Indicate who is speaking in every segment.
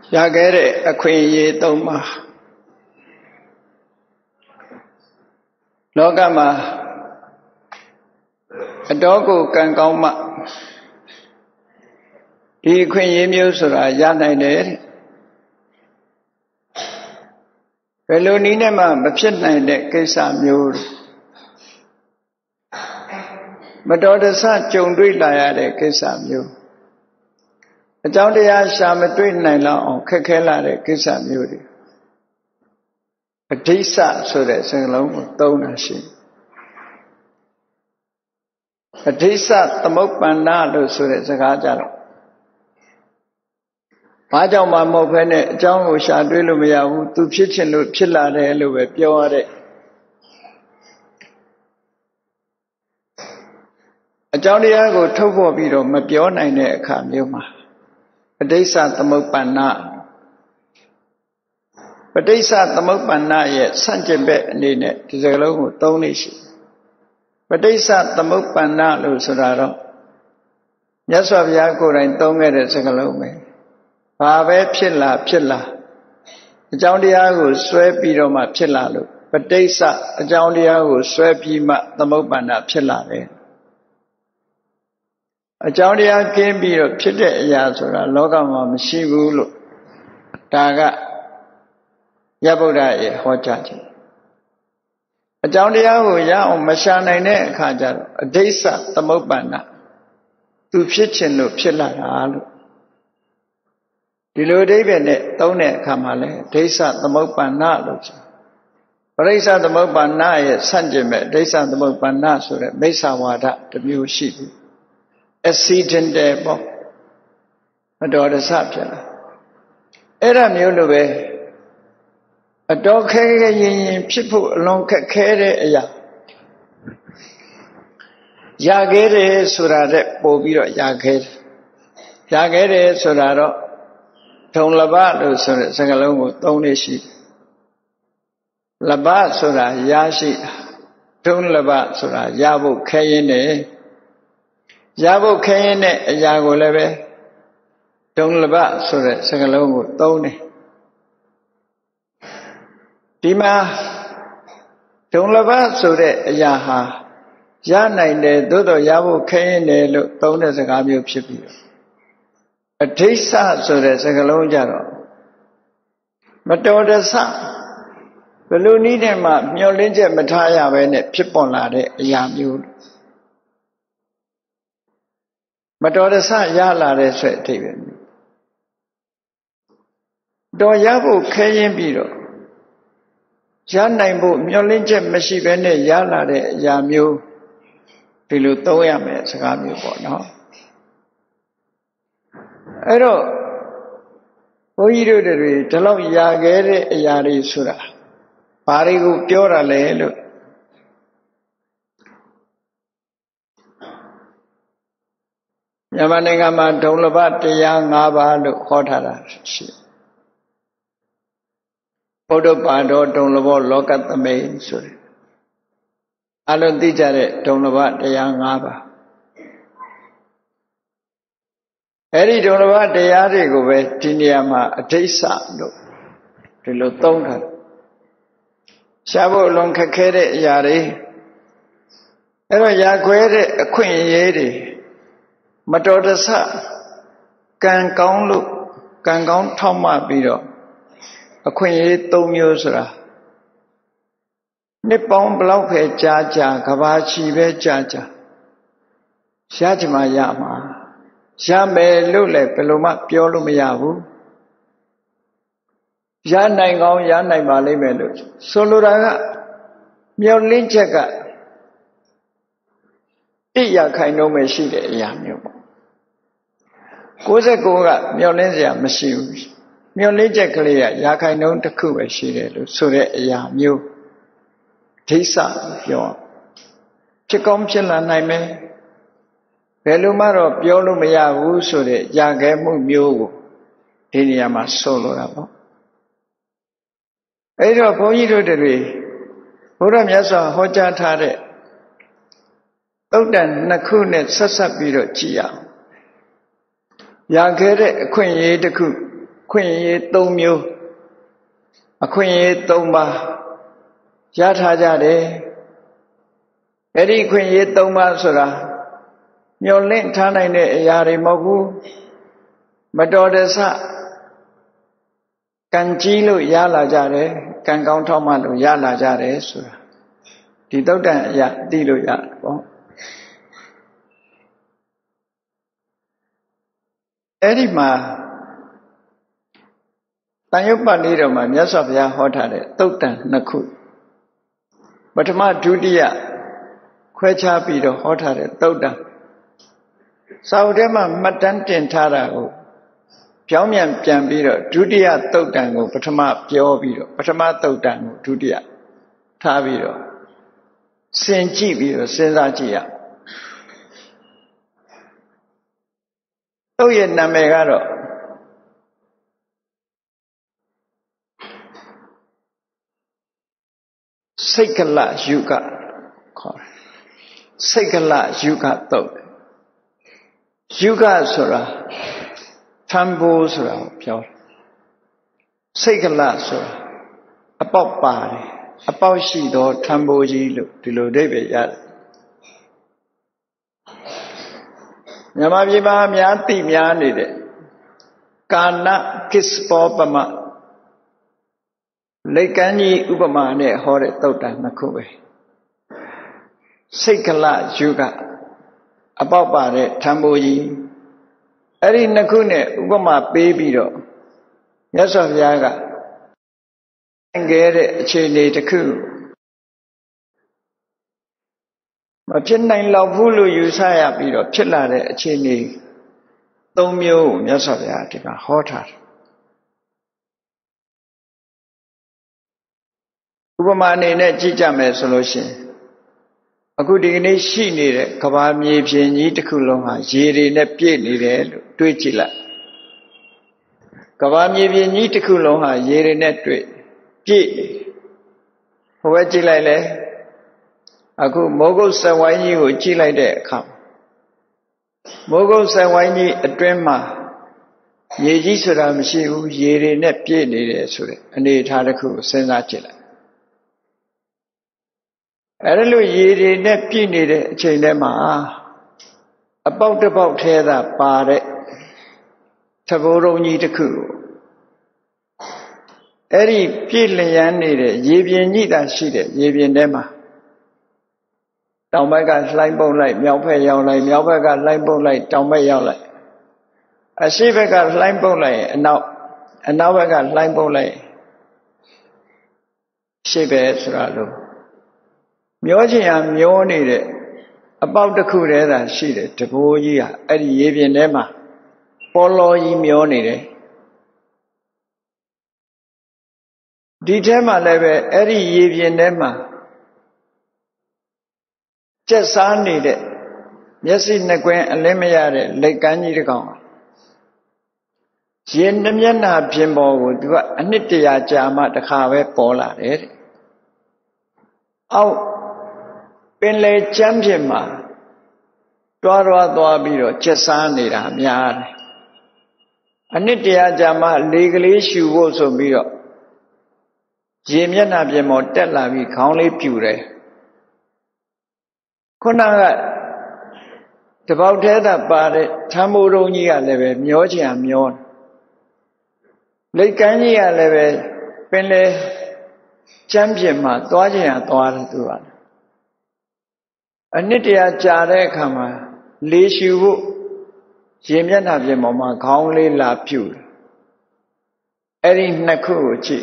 Speaker 1: ရခဲ့တဲ့အခွင့်အရေးသုံးပါလောကမှာအတော်ကိုကံကောင်းမှဒီအခွင့်အရေးမျိုးဆိုတာရနိုင်တယ်ဘယ်လိုနည်းနဲ့မှမဖြစ်နိုင်တဲ့ကိစ္စမျိုးမတော်တဆကြုံတွေ့လာရတဲ့ကိစ္စမျိုးအကြောင်းတရားရှာမတွေ့နိုင်လောက်အောင်ခက်ခဲလာတဲ့ကိစ္စမျိုးတွေအဋ္ဌိစ္စဆိုတဲ့စကားလုံးကိုသုံးတာရှိအဋ္ဌိစ္စသမုပ္ပန္နလို့ဆိုတဲ့စကားကြတော့ဘာကြောင့်မှမဟုတ်ဘဲနဲ့အကြောင်းကိုရှာတွေ့လို့မရဘူးသူဖြစ်ချင်လို့ဖြစ်လာတယ်လို့ပဲပြောရတဲ့အကြောင်းတရားကိုထုတ်ဖော်ပြီးတော့မပြောနိုင်တဲ့အခါမျိုးမှာပဋိစ္စသမုပ္ပန္နပဋိစ္စသမုပ္ပန္နရဲ့ဆန့်ကျင်ဘက်အနေနဲ့ဒီစကားလုံးကိုသုံးနေရှိပဋိစ္စသမုပ္ပန္နလို့ဆိုတာတော့မြတ်စွာဘုရားကိုယ်တိုင်သုံးခဲ့တဲ့စကားလုံးပဲဘာပဲဖြစ်လာအကြောင်းတရားကိုဆွဲပြီးတော့မှဖြစ်လာလို့ပဋိစ္စအကြောင်းတရားကိုဆွဲပြီးမှသမုပ္ပန္နဖြစ်လာတယ်အကြောင်းတရားကင်းပြီးတော့ဖြစ်တဲ့အရာဆိုတာလောကမှာမရှိဘူးလို့ဒါကရဗုဒ္ဓရဲ့ဟောကြားခြင်းအကြောင်းတရားကိုရအောင်မရှာနိုင်တဲ့အခါကျတော့အဋ္ဌိစ္စသမုပ္ပန္နသူဖြစ်ခြင်းလို့ဖြစ်လာတာလို့ဒီလိုအဓိပ္ပာယ်နဲ့သုံးတဲ့အခါမှာလဲအဋ္ဌိစ္စသမုပ္ပန္နလို့ဆိုပရိစ္ဆသမုပ္ပန္နရဲ့ဆန့်ကျင်မဲ့အဋ္ဌိစ္စသမုပ္ပန္နဆိုတဲ့မိစ္ဆာဝါဒတစ်မျိုးရှိပြီaccidental ပေါ့မတော်တဆဖြစ်လာအဲ့ဒါမျိုးလိုပဲအတော်ခဲခဲရင်ဖြစ်ဖို့အလွန်ခက်ခဲတဲ့အရာရခဲ့တယ်ဆိုတာတဲ့ပို့ပြီးတော့ရခဲ့တယ်ဆိုတာတော့ထုံလဘလို့ဆိုတဲ့စကားလုံးကိုသုံးနေရှိလဘဆိုတာရရှိထုံလဘဆိုတာရဖို့ခဲရင်နဲ့ရဖို့ခဲရင်တဲ့အရာကိုလည်းပဲဒုံလဘဆိုတဲ့စကားလုံးကိုသုံးတယ်ဒီမှာဒုံလဘဆိုတဲ့အရာဟာရနိုင်တယ်သို့တော်ရဖို့ခဲရင်တယ်လို့သုံးတဲ့စကားမျိုးဖြစ်ပြီးအဋ္ဌိစ္စဆိုတဲ့စကားလုံးကြတော့မတော်တဆဘယ်လိုနည်းနဲ့မှမျှော်လင့်ချက်မထားရဘဲနဲ့ဖြစ်ပေါ်လာတဲ့အရာမျိုးမတော်တဆရလာတဲ့ဆွဲအဓိပ္ပာယ်တော်ရဖို့ခဲရင်ပြီးတော့ရနိုင်ဖို့မျှော်လင့်ချက်မရှိဘဲနဲ့ရလာတဲ့အရာမျိုးဒီလိုသုံးရမယ်စကားမျိုးပေါ့နော်အဲ့တော့ဘုန်းကြီးတို့တွေဒီလောက်ရခဲ့တဲ့အရာတွေဆိုတာဘာတွေကိုပြောတာလဲလို့မြန်မာနိုင်ငံမှာဒုံလဘတရား၅ပါးလို့ခေါ်ထားတာရှိဘုဒ္ဓပါတော်ဒုံလဘောလောကသမိန်ဆိုတယ်အလုံးသိကြတဲ့ဒုံလဘတရား၅ပါးအဲ့ဒီဒုံလဘတရားတွေကိုပဲဒီနေရာမှာအဋ္ဌိစ္စလို့ဒီလိုသုံးထားရှားဖို့အလွန်ခက်ခဲတဲ့အရာတွေအဲ့တော့ရာခွဲတဲ့အခွင့်အရေးတွေမတော်တဆကံကောင်းလို့ကံကောင်းထောက်မှပြီးတော့အခွင့်အရေး၃မျိုးဆိုတာနှစ်ပေါင်းဘလောက်ပဲကြာကဘာချီပဲကြာရချင်မှရမှာရမယ်လို့လည်းဘယ်လိုမှပြောလို့မရဘူးရနိုင်ကောင်းရနိုင်ပါလိမ့်မယ်လို့ဆိုလိုတာကမျောလင်းချက်က100%ပဲရှိတဲ့အရာမျိုးပေါ့99ကမျောလင်းစရာမရှိဘူးမျောလင်းချက်ကလေးက100%တစ်ခုပဲရှိတယ်လို့ဆိုတဲ့အရာမျိုးဒိဋ္ဌိပြောဖြစ်ကောင်းဖြစ်လာနိုင်မယ်ဘယ်လိုမှတော့ပြောလို့မရဘူးဆိုတဲ့ရခဲ့မှုမျိုးကိုဒီနေရာမှာဆိုလိုတာပေါ့အဲ့တော့ဘုန်းကြီးတို့တွေဘုရားမြတ်စွာဟောကြားထားတဲ့သုတ်တန်2ခုနဲ့ဆက်ဆက်ပြီးတော့ကြည့်ရအောင်ရခဲ့တဲ့အခွင့်အရေးတစ်ခုခွင့်ရေး၃မျိုးအခွင့်ရေး၃ပါးရထားကြတယ်အဲ့ဒီခွင့်ရေး၃ပါးဆိုတာမျောလင့်ထားနိုင်တဲ့အရာတွေမဟုတ်ဘူးမတော်တဆကံကြီးလို့ရလာကြတယ်ကံကောင်းထောက်မှလို့ရလာကြတယ်ဆိုတာဒီသုတ်တန်အရာသိလို့ရတယ်ပေါ့အဲ့ဒီမှာတန်ရုပ်ပါဠိတော်မှာမြတ်စွာဘုရားဟောထားတဲ့သုတ်တန်နှစ်ခုပထမဒုတိယခွဲခြားပြီးတော့ဟောထားတဲ့သုတ်တန်စာအုပ်ထဲမှာမှတ်တမ်းတင်ထားတာကိုပြောင်းပြန်ပြီးတော့ဒုတိယသုတ်တန်ကိုပထမပြောပြီးတော့ပထမသုတ်တန်ကိုဒုတိယထားပြီးတော့ဆင်ကြည့်ပြီးတော့စဉ်းစားကြည့်ရသုတ်ရဲ့နာမည်ကတော့စိတ်ကလယုကခေါ်တယ်စိတ်ကလယုကသုတ်ယုကဆိုတာထံပိုးဆိုတာကိုပြောတယ်စိတ်ကလဆိုတာအပေါက်ပါတယ်အပေါက်ရှိသောထံပိုးကြီးလို့ဒီလိုအဓိပ္ပာယ်ရတယ်မြန်မာပြည်မှာအများသိများနေတဲ့ကာဏကိစ္စပောပမလိတ်ကန်းကြီးဥပမာနဲ့ဟောတဲ့သုတ်တန်နှစ်ခုပဲစိတ်ကလယုကအပေါက်ပါတဲ့ထံပိုးကြီးအဲ့ဒီနှစ်ခုနဲ့ဥပမာပေးပြီးတော့မြတ်စွာဘုရားကခဲ့တဲ့အခြေအနေတစ်ခုမဖြစ်နိုင်တော့ဘူးလို့ယူဆရပြီးတော့ဖြစ်လာတဲ့အခြေအနေ၃မျိုးကိုမြတ်စွာဘုရားဒီမှာဟောထားတယ်ဥပမာအနေနဲ့ကြည့်ကြမယ်ဆိုလို့ရှိရင်အခုဒီကနေ့ရှိနေတဲ့ကဘာမြေပြင်ကြီးတစ်ခုလုံးဟာရေတွေနဲ့ပြည့်နေတယ်လို့တွေးကြည့်လိုက်ကဘာမြေပြင်ကြီးတစ်ခုလုံးဟာရေတွေနဲ့ပြည့်ဟိုဘက်ကြည့်လိုက်လေအခုမိုးကုတ်စက်ဝိုင်းကြီးကိုကြည့်လိုက်တဲ့အခါမိုးကုတ်စက်ဝိုင်းကြီးအတွင်းမှာရေကြီးဆိုတာမရှိဘူးရေတွေနဲ့ပြည့်နေတယ်ဆိုတဲ့အနေအထားတစ်ခုကိုစဉ်းစားကြည့်လိုက်အဲ့ဒါလို့ရေတွေနဲ့ပြည့်နေတဲ့အချိန်ထဲမှာအပေါက်တစ်ပေါက်ထဲသာပါတဲ့သဘောတော်ကြီးတစ်ခုအဲ့ဒီပြည့်လျံနေတဲ့ရေပြင်ကြီးသာရှိတဲ့ရေပြင်ထဲမှာတောင်ဘက်ကလှိုင်းပုတ်လိုက်မြောက်ဘက်ရောက်လိုက်မြောက်ဘက်ကလှိုင်းပုတ်လိုက်တောင်ဘက်ရောက်လိုက်အရှေ့ဘက်ကလှိုင်းပုတ်လိုက်အနောက်ဘက်ကလှိုင်းပုတ်လိုက်ရှေ့ဘက်ဆိုတာလို့မျောချင်ဟာမျောနေတဲ့အပေါက်တစ်ခုတည်းသာရှိတယ်တဘိုးကြီးဟာအဲ့ဒီရေပြင်ထဲမှာပေါ်လောကြီးမျောနေတယ်ဒီထဲမှာလည်းပဲအဲ့ဒီရေပြင်ထဲမှာကျက်စားနေတဲ့မျက်စိနှစ်ကွင်းအလင်းမရတဲ့လက်ကမ်းကြီးတစ်ကောင်ရေနှမျက်နှာပြင်ပေါ်ကိုသူကအနှစ်တရာကြာမှတစ်ခါပဲပေါ်လာတယ်တဲ့အောက်ပင်လေကျမ်းပြင်မှာတွားပြီးတော့ကျက်စားနေတာများတယ်အနှစ်တရာကြာမှလေကလေးရှူဖို့ဆိုပြီးတော့ရေမျက်နှာပြင်ပေါ်တက်လာပြီးခေါင်းလေးပြူတယ်ခုနကတပေါက်သေးတာပါတဲ့ထမ်းမိုးတုံးကြီးကလည်းပဲမျောချင်မျောလိတ်ကန်းကြီးကလည်းပဲပင်လေကျမ်းပြင်မှာသွားချင်သွားတယ်သူကအနှစ်တရာကြာတဲ့အခါမှာလေရှူဖို့ရေမျက်နှာပြင်ပေါ်မှာခေါင်းလေးလာပြူတယ်အဲ့ဒီနှစ်ခုကိုကြည့်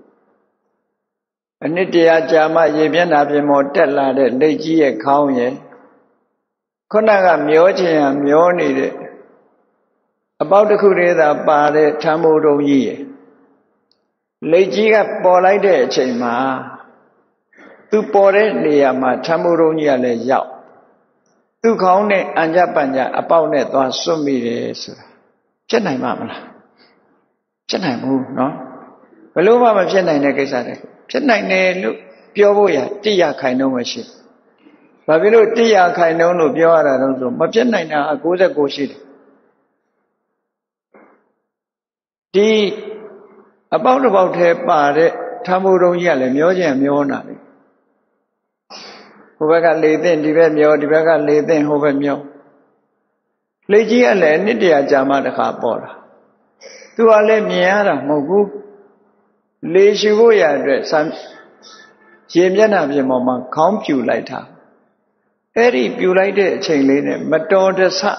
Speaker 1: အနှစ်တရာကြာမှရေမျက်နှာပြင်ပေါ်တက်လာတဲ့လက်ကြီးရဲ့ခေါင်းရဲ့ခုနကမျောချင်မျောနေတဲ့အပေါက်တစ်ခုတည်းသာပါတဲ့ထမ်းမိုးတုံးကြီးရဲ့လက်ကြီးကပေါ်လိုက်တဲ့အချိန်မှာသူပေါ်တဲ့နေရာမှာထမ်းမိုးတုံးကြီးကလည်းရောက်သူ့ခေါင်းနဲ့အံကြပံကြအပေါက်နဲ့သွားစွတ်မိတယ်ဆိုတာဖြစ်နိုင်မှာမလားဖြစ်နိုင်ဘူးနော်ဘယ်လို့မှမဖြစ်နိုင်တဲ့ကိစ္စတွေဖြစ်နိုင်တယ်လို့ပြောဖို့ရတိရခိုင်နှုန်းမရှိဘာဖြစ်လို့တိရခိုင်နှုန်းလို့ပြောရတာတော့ဆိုမဖြစ်နိုင်တာ99ရှိတယ်ဒီအပေါက်တစ်ပေါက်ထဲပါတဲ့ထမ်းမှုတုံးကြီးကလည်းမျောခြင်းမျောနာတယ်ဟိုဘက်ကလေသိမ့်ဒီဘက်မျောဒီဘက်ကလေသိမ့်ဟိုဘက်မျောလေကြီးကလည်းနှစ်တရာကြာမှတစ်ခါပေါ်လာသူကလည်းမြင်ရတာမဟုတ်ဘူးလေရှူဖို့ရအတွက်ရေမျက်နှာပြင်ပေါ်မှာခေါင်းပြူလိုက်တာအဲ့ဒီပြူလိုက်တဲ့အချိန်လေးနဲ့မတော်တဆ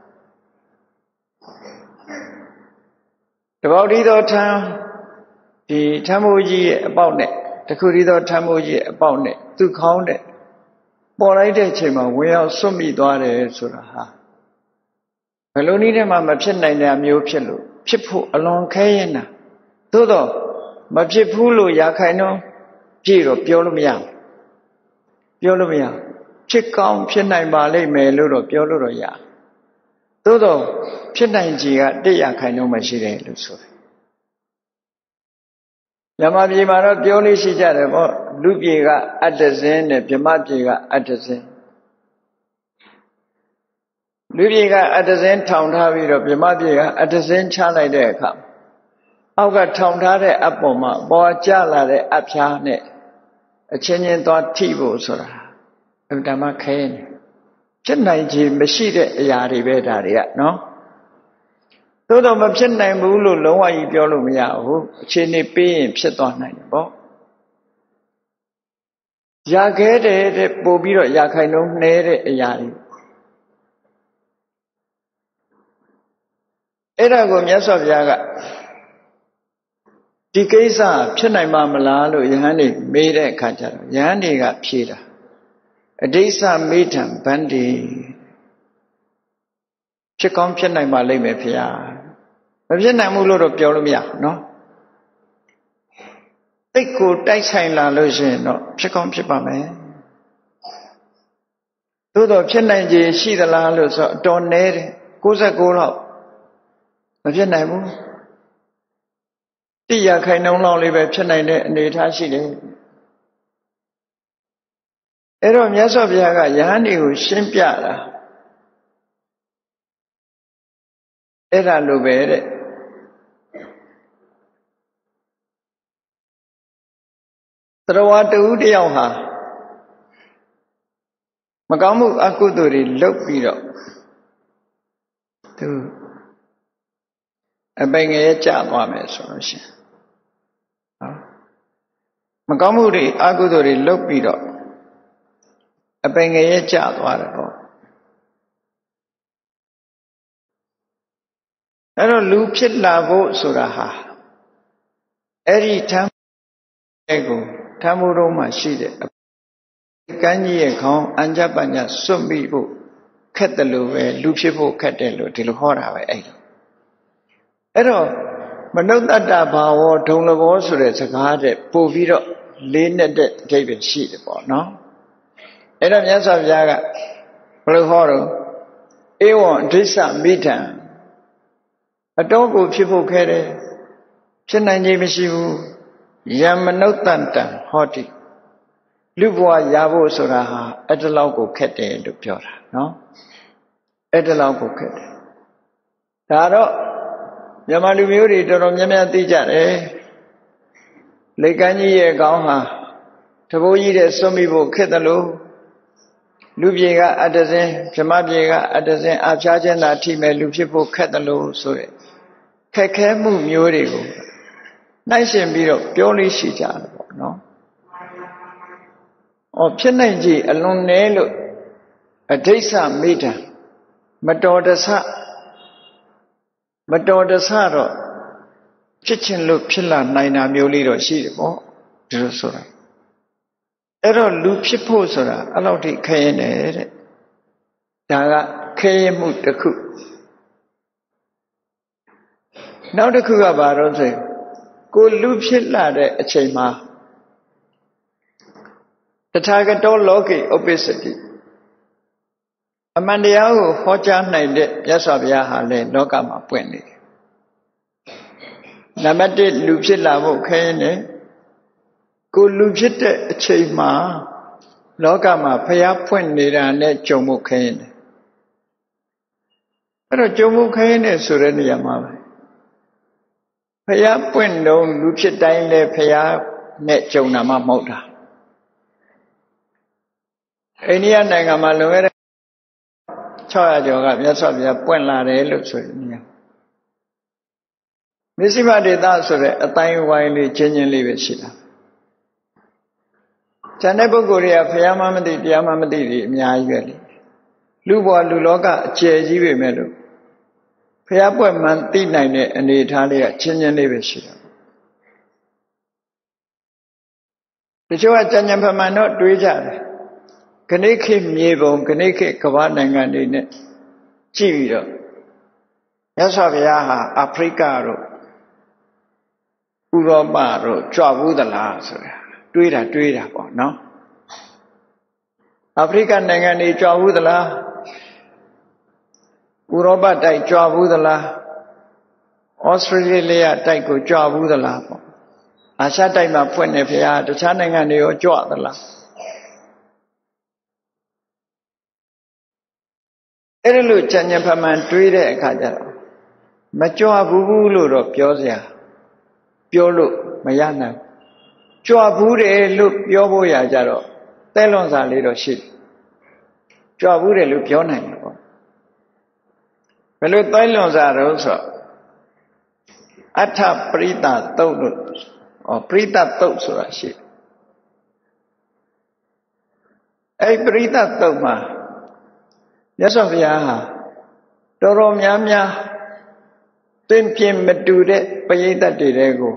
Speaker 1: တပေါက်ဒီသောထမ်းဒီထမ်းမိုးကြီးရဲ့အပေါက်နဲ့တခုဒီသောထမ်းမိုးကြီးရဲ့အပေါက်နဲ့သူ့ခေါင်းနဲ့ပေါ်လိုက်တဲ့အချိန်မှာဝင်ရောက်ဆွတ်မိသွားတယ်ဆိုတာဟာဘယ်လိုနည်းနဲ့မှမဖြစ်နိုင်တဲ့အမျိုးဖြစ်လို့ဖြစ်ဖို့အလွန်ခဲရင်တာသို့တော့မဖြစ်ဘူးလို့ရာခိုင်နှုန်းပြည့်တော့ပြောလို့မရဖြစ်ကောင်းဖြစ်နိုင်ပါလိမ့်မယ်လို့တော့ပြောလို့တော့ရသို့တော့ဖြစ်နိုင်ခြေက100%မှရှိတယ်လို့ဆိုတယ်မြမပြေမှာတော့ပြောလို့ရှိကြတယ်ပေါ့လူပြေကအတ္တဇင်းနဲ့ဗြဟ္မပြေကအတ္တဇင်းလူပြေကအတ္တဇင်းထောင်ထားပြီးတော့ဗြဟ္မပြေကအတ္တဇင်းချလိုက်တဲ့အခါအောက်ကထောင်ထားတဲ့အပေါ်မှာပေါ်ကျလာတဲ့အဖျားနဲ့အချင်းချင်းသွားထိဖို့ဆိုတာအမှန်တမ်းခဲနေဖြစ်နိုင်ခြေမရှိတဲ့အရာတွေပဲဒါတွေကနော်သို့တော့မဖြစ်နိုင်ဘူးလို့လုံးဝကြီးပြောလို့မရဘူးအခြေအနေပေးရင်ဖြစ်သွားနိုင်တယ်ပေါ့ရခဲ့တဲ့ပို့ပြီးတော့ရာခိုင်နှုန်းနှဲတဲ့အရာတွေအဲ့ဒါကိုမြတ်စွာဘုရားကဒီကိစ္စဖြစ်နိုင်မှာမလားလို့ယဟန်တွေမေးတဲ့အခါကျတော့ယဟန်တွေကဖြေတာအဋိစ္စမေထံဗန္တိဖြစ်ကောင်းဖြစ်နိုင်ပါလိမ့်မယ်ဖေဟာမဖြစ်နိုင်ဘူးလို့တော့ပြောလို့မရနော်တိတ်ကိုတိုက်ဆိုင်လာလို့ရှိရင်တော့ဖြစ်ကောင်းဖြစ်ပါမယ်သို့တော့ဖြစ်နိုင်ခြေရှိသလားလို့ဆိုအတော်နည်းတယ်69လောက်မဖြစ်နိုင်ဘူး100%လောက်လေးပဲဖြစ်နိုင်တဲ့အနေအထားရှိတယ်အဲ့တော့မြတ်စွာဘုရားကယဟန်တွေကိုရှင်းပြတာအဲ့ဒါလိုပဲတဲ့သရဝတူတယောက်ဟာမကောင်းမှုအကုသိုလ်တွေလုပ်ပြီးတော့သူအပိုင်ငယ်ကျသွားမယ်ဆိုလို့ရှိရင်မကောင်းမှုတွေအကုသိုလ်တွေလုပ်ပြီးတော့အပိုင်ငယ်ကျသွားတယ်ပေါ့အဲ့တော့လူဖြစ်လာဖို့ဆိုတာဟာအဲ့ဒီထမ်းကိုထမ်းမှုတော့မှရှိတဲ့ကန်းကြီးရဲ့ခေါင်းအัญจပညာစွန့်ပြီးဖို့ခက်တယ်လို့ပဲလူဖြစ်ဖို့ခက်တယ်လို့ဒီလိုဟောတာပဲအဲ့တော့မနုဿတ္တဘာဝဒုံလဘောဆိုတဲ့စကားတဲ့ပို့ပြီးတော့လေးနဲ့တဲ့အဓိပ္ပာယ်ရှိတယ်ပေါ့နော်အဲ့တော့မြတ်စွာဘုရားကဘယ်လိုဟောတော့ဧဝံဒိစ္စမိထံအတော်ကိုဖြစ်ဖို့ခဲတယ်ဖြစ်နိုင်ခြင်းမရှိဘူးယမနုဿတ္တံဟောတိလူဘဝရဖို့ဆိုတာဟာအဲ့တလောက်ကိုခက်တယ်လို့ပြောတာနော်အဲ့တလောက်ကိုခက်တယ်ဒါတော့မြန်မာလူမျိုးတွေတော်တော်များများသိကြတယ်လက်ကမ်းကြီးရဲ့ကောင်းဟာတဘိုးကြီးတဲ့စွန့်မိဖို့ခက်တယ်လို့လူပြေကအတ္တဇင်းဗြဟ္မပြေကအတ္တဇင်းအဖျားခြင်းသာထိမဲ့လူဖြစ်ဖို့ခက်တယ်လို့ဆိုတဲ့ခက်ခဲမှုမျိုးတွေကိုနှိုင်းရှင်ပြီးတော့ပြောလို့ရှိကြတယ်ပေါ့နော်ဖြစ်နိုင်ကြအလွန်နည်းလို့အဋိစ္စမေတ္တာမတော်တဆတော့ဖြစ်ခြင်းလို့ဖြစ်လာနိုင်တာမျိုးလေးတော့ရှိတယ်ပေါ့ဒီလိုဆိုတာအဲ့တော့လူဖြစ်ဖို့ဆိုတာအဲ့လောက်ထိခဲရင်တယ်တဲ့ဒါကခဲရင်မှုတစ်ခုနောက်တစ်ခုကဘာလို့ဆိုကိုလူဖြစ်လာတဲ့အချိန်မှာတထာဂတောလောကေဥပ္ပစ္စတိအမှန်တရားကိုဟောကြားနိုင်တဲ့မြတ်စွာဘုရားဟာလည်းလောကမှာပွင့်နေတယ်နံပါတ်1လူဖြစ်လာဖို့ခဲရင်တယ်ကိုလူဖြစ်တဲ့အချိန်မှာလောကမှာဘုရားဖွင့်နေတာနဲ့ကြုံဖို့ခဲရင်တယ်အဲ့တော့ကြုံဖို့ခဲရင်တယ်ဆိုတဲ့နေရာမှာပဲရားပွင့်တော့လူဖြစ်တိုင်းလည်းဘုရားနဲ့ကြုံတာမှမဟုတ်တာအိန္ဒိယနိုင်ငံမှာလွန်ခဲ့တဲ့600ကျော်ကမြတ်စွာဘုရားပွင့်လာတယ်လို့ဆိုရင်မစ္စည်းမဒေသဆိုတဲ့အတိုင်းဝိုင်းလေးချင်းချင်းလေးပဲရှိတာကျန်တဲ့ပုဂ္ဂိုလ်တွေကဘုရားမှမသိတရားမှမသိတွေအများကြီးပဲလေလူဘဝလူလောကအကျယ်ကြီးပဲမဲ့လို့ဘုရားပွင့်မှန်သိနိုင်တဲ့အနေအထားလေးကချင်းချင်းလေးပဲရှိတာတချို့ကကြံ့ကြံ့ဖန်ဖန်တော့တွေးကြတယ်ခဏိခေမြေပုံခဏိခေကမ္ဘာနိုင်ငံတွေနဲ့ကြည့်ပြီးတော့မြတ်စွာဘုရားဟာအာဖရိကတို့ဥရောပတို့ကြွဘူးသလားဆိုတာတွေးတာပေါ့နော်အာဖရိကနိုင်ငံတွေကြွဘူးသလားဥရောပတိုက်ကြွဘူးသလားဩစတြေးလျတိုက်ကိုကြွဘူးသလားပေါ့အာရှတိုက်မှာဖွင့်နေဘုရားတခြားနိုင်ငံတွေရောကြွသလားအဲ့ဒါလို့ကြံ့ကြံ့ဖန်ဖန်တွေးတဲ့အခါကျတော့မကြွဘူးလို့တော့ပြောလို့မရနိုင်ကြွဘူးတယ်လို့ပြောဖို့ရကြတော့တဲလွန်စာလေးတော့ရှိတယ်ကြွဘူးတယ်လို့ပြောနိုင်တယ်ပေါ့ဘယ်လိုတဲလွန်စာတော့ဆိုအထပရိသသုတ်လို့ပရိသသုတ်ဆိုတာရှိတယ်အဲ့ပရိသသုတ်မှာမြတ်စွာဘုရားဟာတော်တော်များများသင်ပြမတူတဲ့ပရိသတ်တွေကို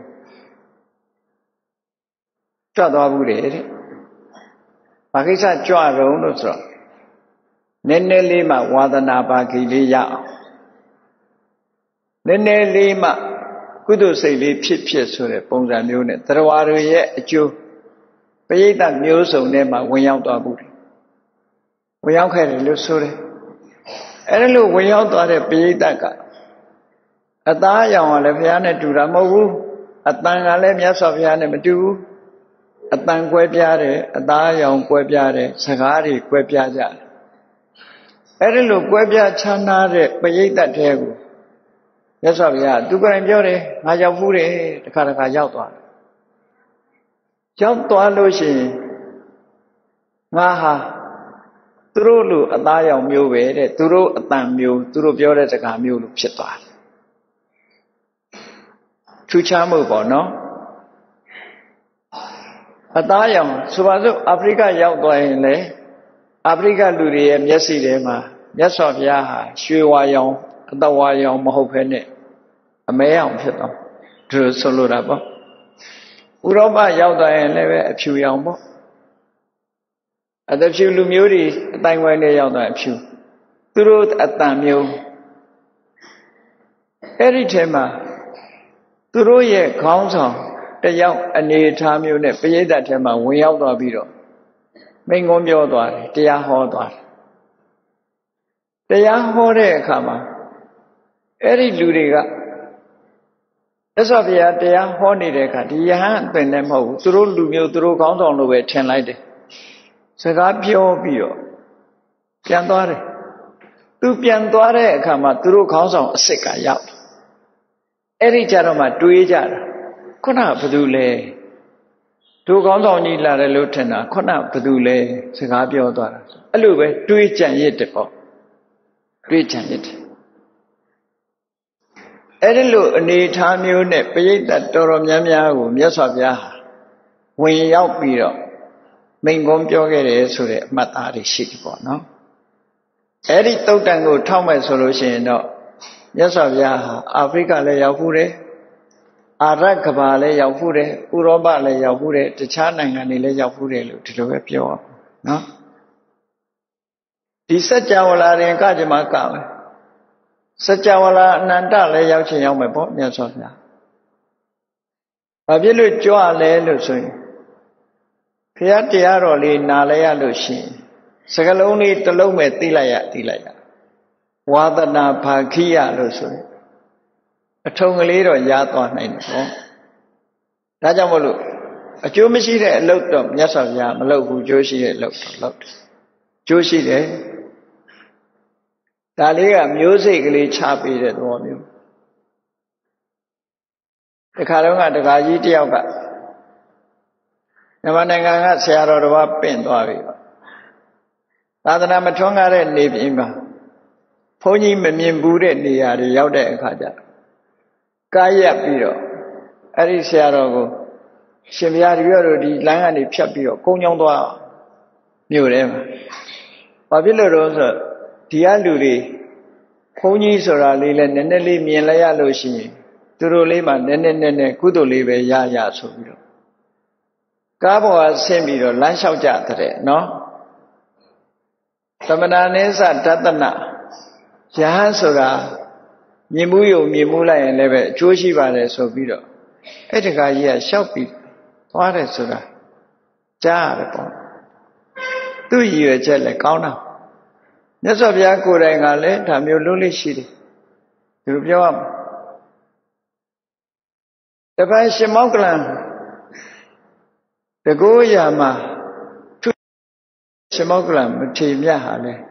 Speaker 1: ကြွသွားဘူးတဲ့ဘာကိစ္စကြွရုံလို့ဆိုတော့နည်းနည်းလေးမှဝါသနာပါခိလေးရအောင်နည်းနည်းလေးမှကုသိုလ်စိတ်လေးဖြစ်ဆိုတဲ့ပုံစံမျိုးနဲ့တရားတွေရဲ့အကျိုးပရိသတ်မျိုးစုံထဲမှာဝင်ရောက်သွားဘူးဝင်ရောက်ခဲ့တယ်လို့ဆိုတယ်အဲ့ဒါလို့ဝင်ရောက်သွားတဲ့ပရိသတ်ကအသားအရောင်ကလည်းဘုရားနဲ့တူတာမဟုတ်ဘူးအတန်ကလည်းမြတ်စွာဘုရားနဲ့မတူဘူးအတန်ကွဲပြားတယ်အသားအရောင်ကွဲပြားတယ်စကားတွေကွဲပြားကြတယ်အဲ့ဒါလို့ကွဲပြားခြားနားတဲ့ပရိသတ်တွေကိုမြတ်စွာဘုရားသူကိုယ်တိုင်ပြောတယ်ငါရောက်ဘူးတယ်တခါရောက်သွားတယ်ရောက်သွားလို့ရှိရင်ငါဟာသူတို့လူအသားရောင်မျိုးပဲတဲ့သူတို့အတန်မျိုးသူတို့ပြောတဲ့စကားမျိုးလို့ဖြစ်သွားတယ်ထူးခြားမှုပေါ့နော်အသားရောင်ဆိုပါစို့အာဖရိကရောက်သွားရင်လေအာဖရိကလူတွေရဲ့မျက်စိထဲမှာမြတ်စွာဘုရားဟာရွှေဝါရောင်အသက်ဝါရောင်မဟုတ်ဘဲနဲ့အမဲရောင်ဖြစ်သွားသူဆိုလိုတာပေါ့ဥရောပရောက်သွားရင်လည်းပဲအဖြူရောင်ပေါ့အသက်ဖြူလူမျိုးတွေအတိုင်းဝိုင်းတွေရောက်သွားအဖြူသူတို့အတန်မျိုးအဲ့ဒီထဲမှာသူတို့ရဲ့ခေါင်းဆောင်တယောက်အနေထားမျိုးနဲ့ပရိသတ်ထဲမှာဝင်ရောက်သွားပြီးတော့မိန့်ခွန်းပြောသွားတယ်တရားဟောသွားတယ်တရားဟောတဲ့အခါမှာအဲ့ဒီလူတွေကမြတ်စွာဘုရားတရားဟောနေတဲ့အခါဒီယဟန်အသွင်နဲ့မဟုတ်ဘူးသူတို့လူမျိုးသူတို့ခေါင်းဆောင်လို့ပဲထင်လိုက်တယ်စကားပြောပြီးတော့ပြန်သွားတယ်သူပြန်သွားတဲ့အခါမှာသူတို့ခေါင်းဆောင်အစ်စ်ကရောက်အဲ့ဒီကြတော့မှတွေးကြတာခုနကဘသူလဲတို့ခေါင်းဆောင်ကြီးလာတယ်လို့ထင်တာခုနဘသူလဲစကားပြောသွားတာအဲ့လိုပဲတွေးကြံရစ်တယ်ပေါ့တွေးကြံရစ်တယ်အဲ့ဒီလိုအနေထားမျိုးနဲ့ပရိသတ်တော်တော်များများကိုမြတ်စွာဘုရားဝင်ရောက်ပြီးတော့မိန့်ခွန်းပြောခဲ့တယ်ဆိုတဲ့အမှတ်သားတွေရှိတယ်ပေါ့နော်အဲ့ဒီတုတ်တန်ကိုထောက်မဲ့ဆိုလို့ရှိရင်တော့မြတ်စွာဘုရားဟာအာဖရိကလည်းရောက်ဘူးတယ်အာရကဘာလည်းရောက်ဘူးတယ်ဥရောပလည်းရောက်ဘူးတယ်တခြားနိုင်ငံတွေလည်းရောက်ဘူးတယ်လို့ဒီလိုပဲပြောအောင်နော်ဒီစัจ java လာရင်ကကြမှာကမယ်စัจ java လာအနန္တလည်းရောက်ချင်ရောက်မယ်ပေါ့မြတ်စွာဘုရားဘာဖြစ်လို့ကြွလဲလို့ဆိုရင်ဘုရားတရားတော်လေးနားလဲရလို့ရှိရင်စကလုံးလေးတစ်လုံးပဲသိလိုက်ရဝါဒနာဘာခိယလို့ဆိုရင်အထုံကလေးတော့ရသွားနိုင်တယ်ပေါ့ဒါကြောင့်မို့လို့အကျိုးမရှိတဲ့အလုပ်တော့မြတ်စွာဘုရားမလုပ်ဘူးကျိုးရှိတဲ့အလုပ်တော့လုပ်တယ်ကျိုးရှိတယ်ဒါလေးကမျိုးစိတ်ကလေးချပေးတဲ့သဘောမျိုးတခါတော့ကတခါကြီးတယောက်ကမြန်မာနိုင်ငံကဆရာတော်တစ်ပါးပင့်သွားပြီသာသနာမထွန်းကားတဲ့နေပြည်မှာဘုန်းကြီးမမြင်ဘူးတဲ့နေရာတွေရောက်တဲ့အခါကျကားရက်ပြီးတော့အဲ့ဒီဆရာတော်ကိုရှင်ဘုရားတပည့်တော်ဒီလမ်းကနေဖြတ်ပြီးတော့ကုန်းချောင်းသွားမြို့ထဲမှာဘာဖြစ်လို့တော့ဆိုဒီကလူတွေဘုန်းကြီးဆိုတာလေးလည်းနည်းနည်းလေးမြင်လိုက်ရလို့ရှိရင်သူတို့လေးမှနည်းနည်းကုသိုလ်လေးပဲရဆိုပြီးတော့ကားပေါ်ကဆင်းပြီးတော့လမ်းလျှောက်ကြတဲ့နော်သမဏနိစ္စဒသနယဟန်ဆိုတာမြင်မှုယုံမြင်မှုလိုက်ရင်လည်းပဲအကျိုးရှိပါတယ်ဆိုပြီးတော့အဲ့ဒီကကြီးကလျှောက်ပြီးသွားတယ်ဆိုတာကြားရတယ်ပေါ့သူ့ရည်ရွယ်ချက်လည်းကောင်းတာမြတ်စွာဘုရားကိုယ်တိုင်ကလည်းဒါမျိုးလုပ်လို့ရှိတယ်သူပြောရမှာတပည့်ရှင်မောက္ကလံတကောရာမှာရှင်မောက္ကလံမထေမြတ်ဟာလေ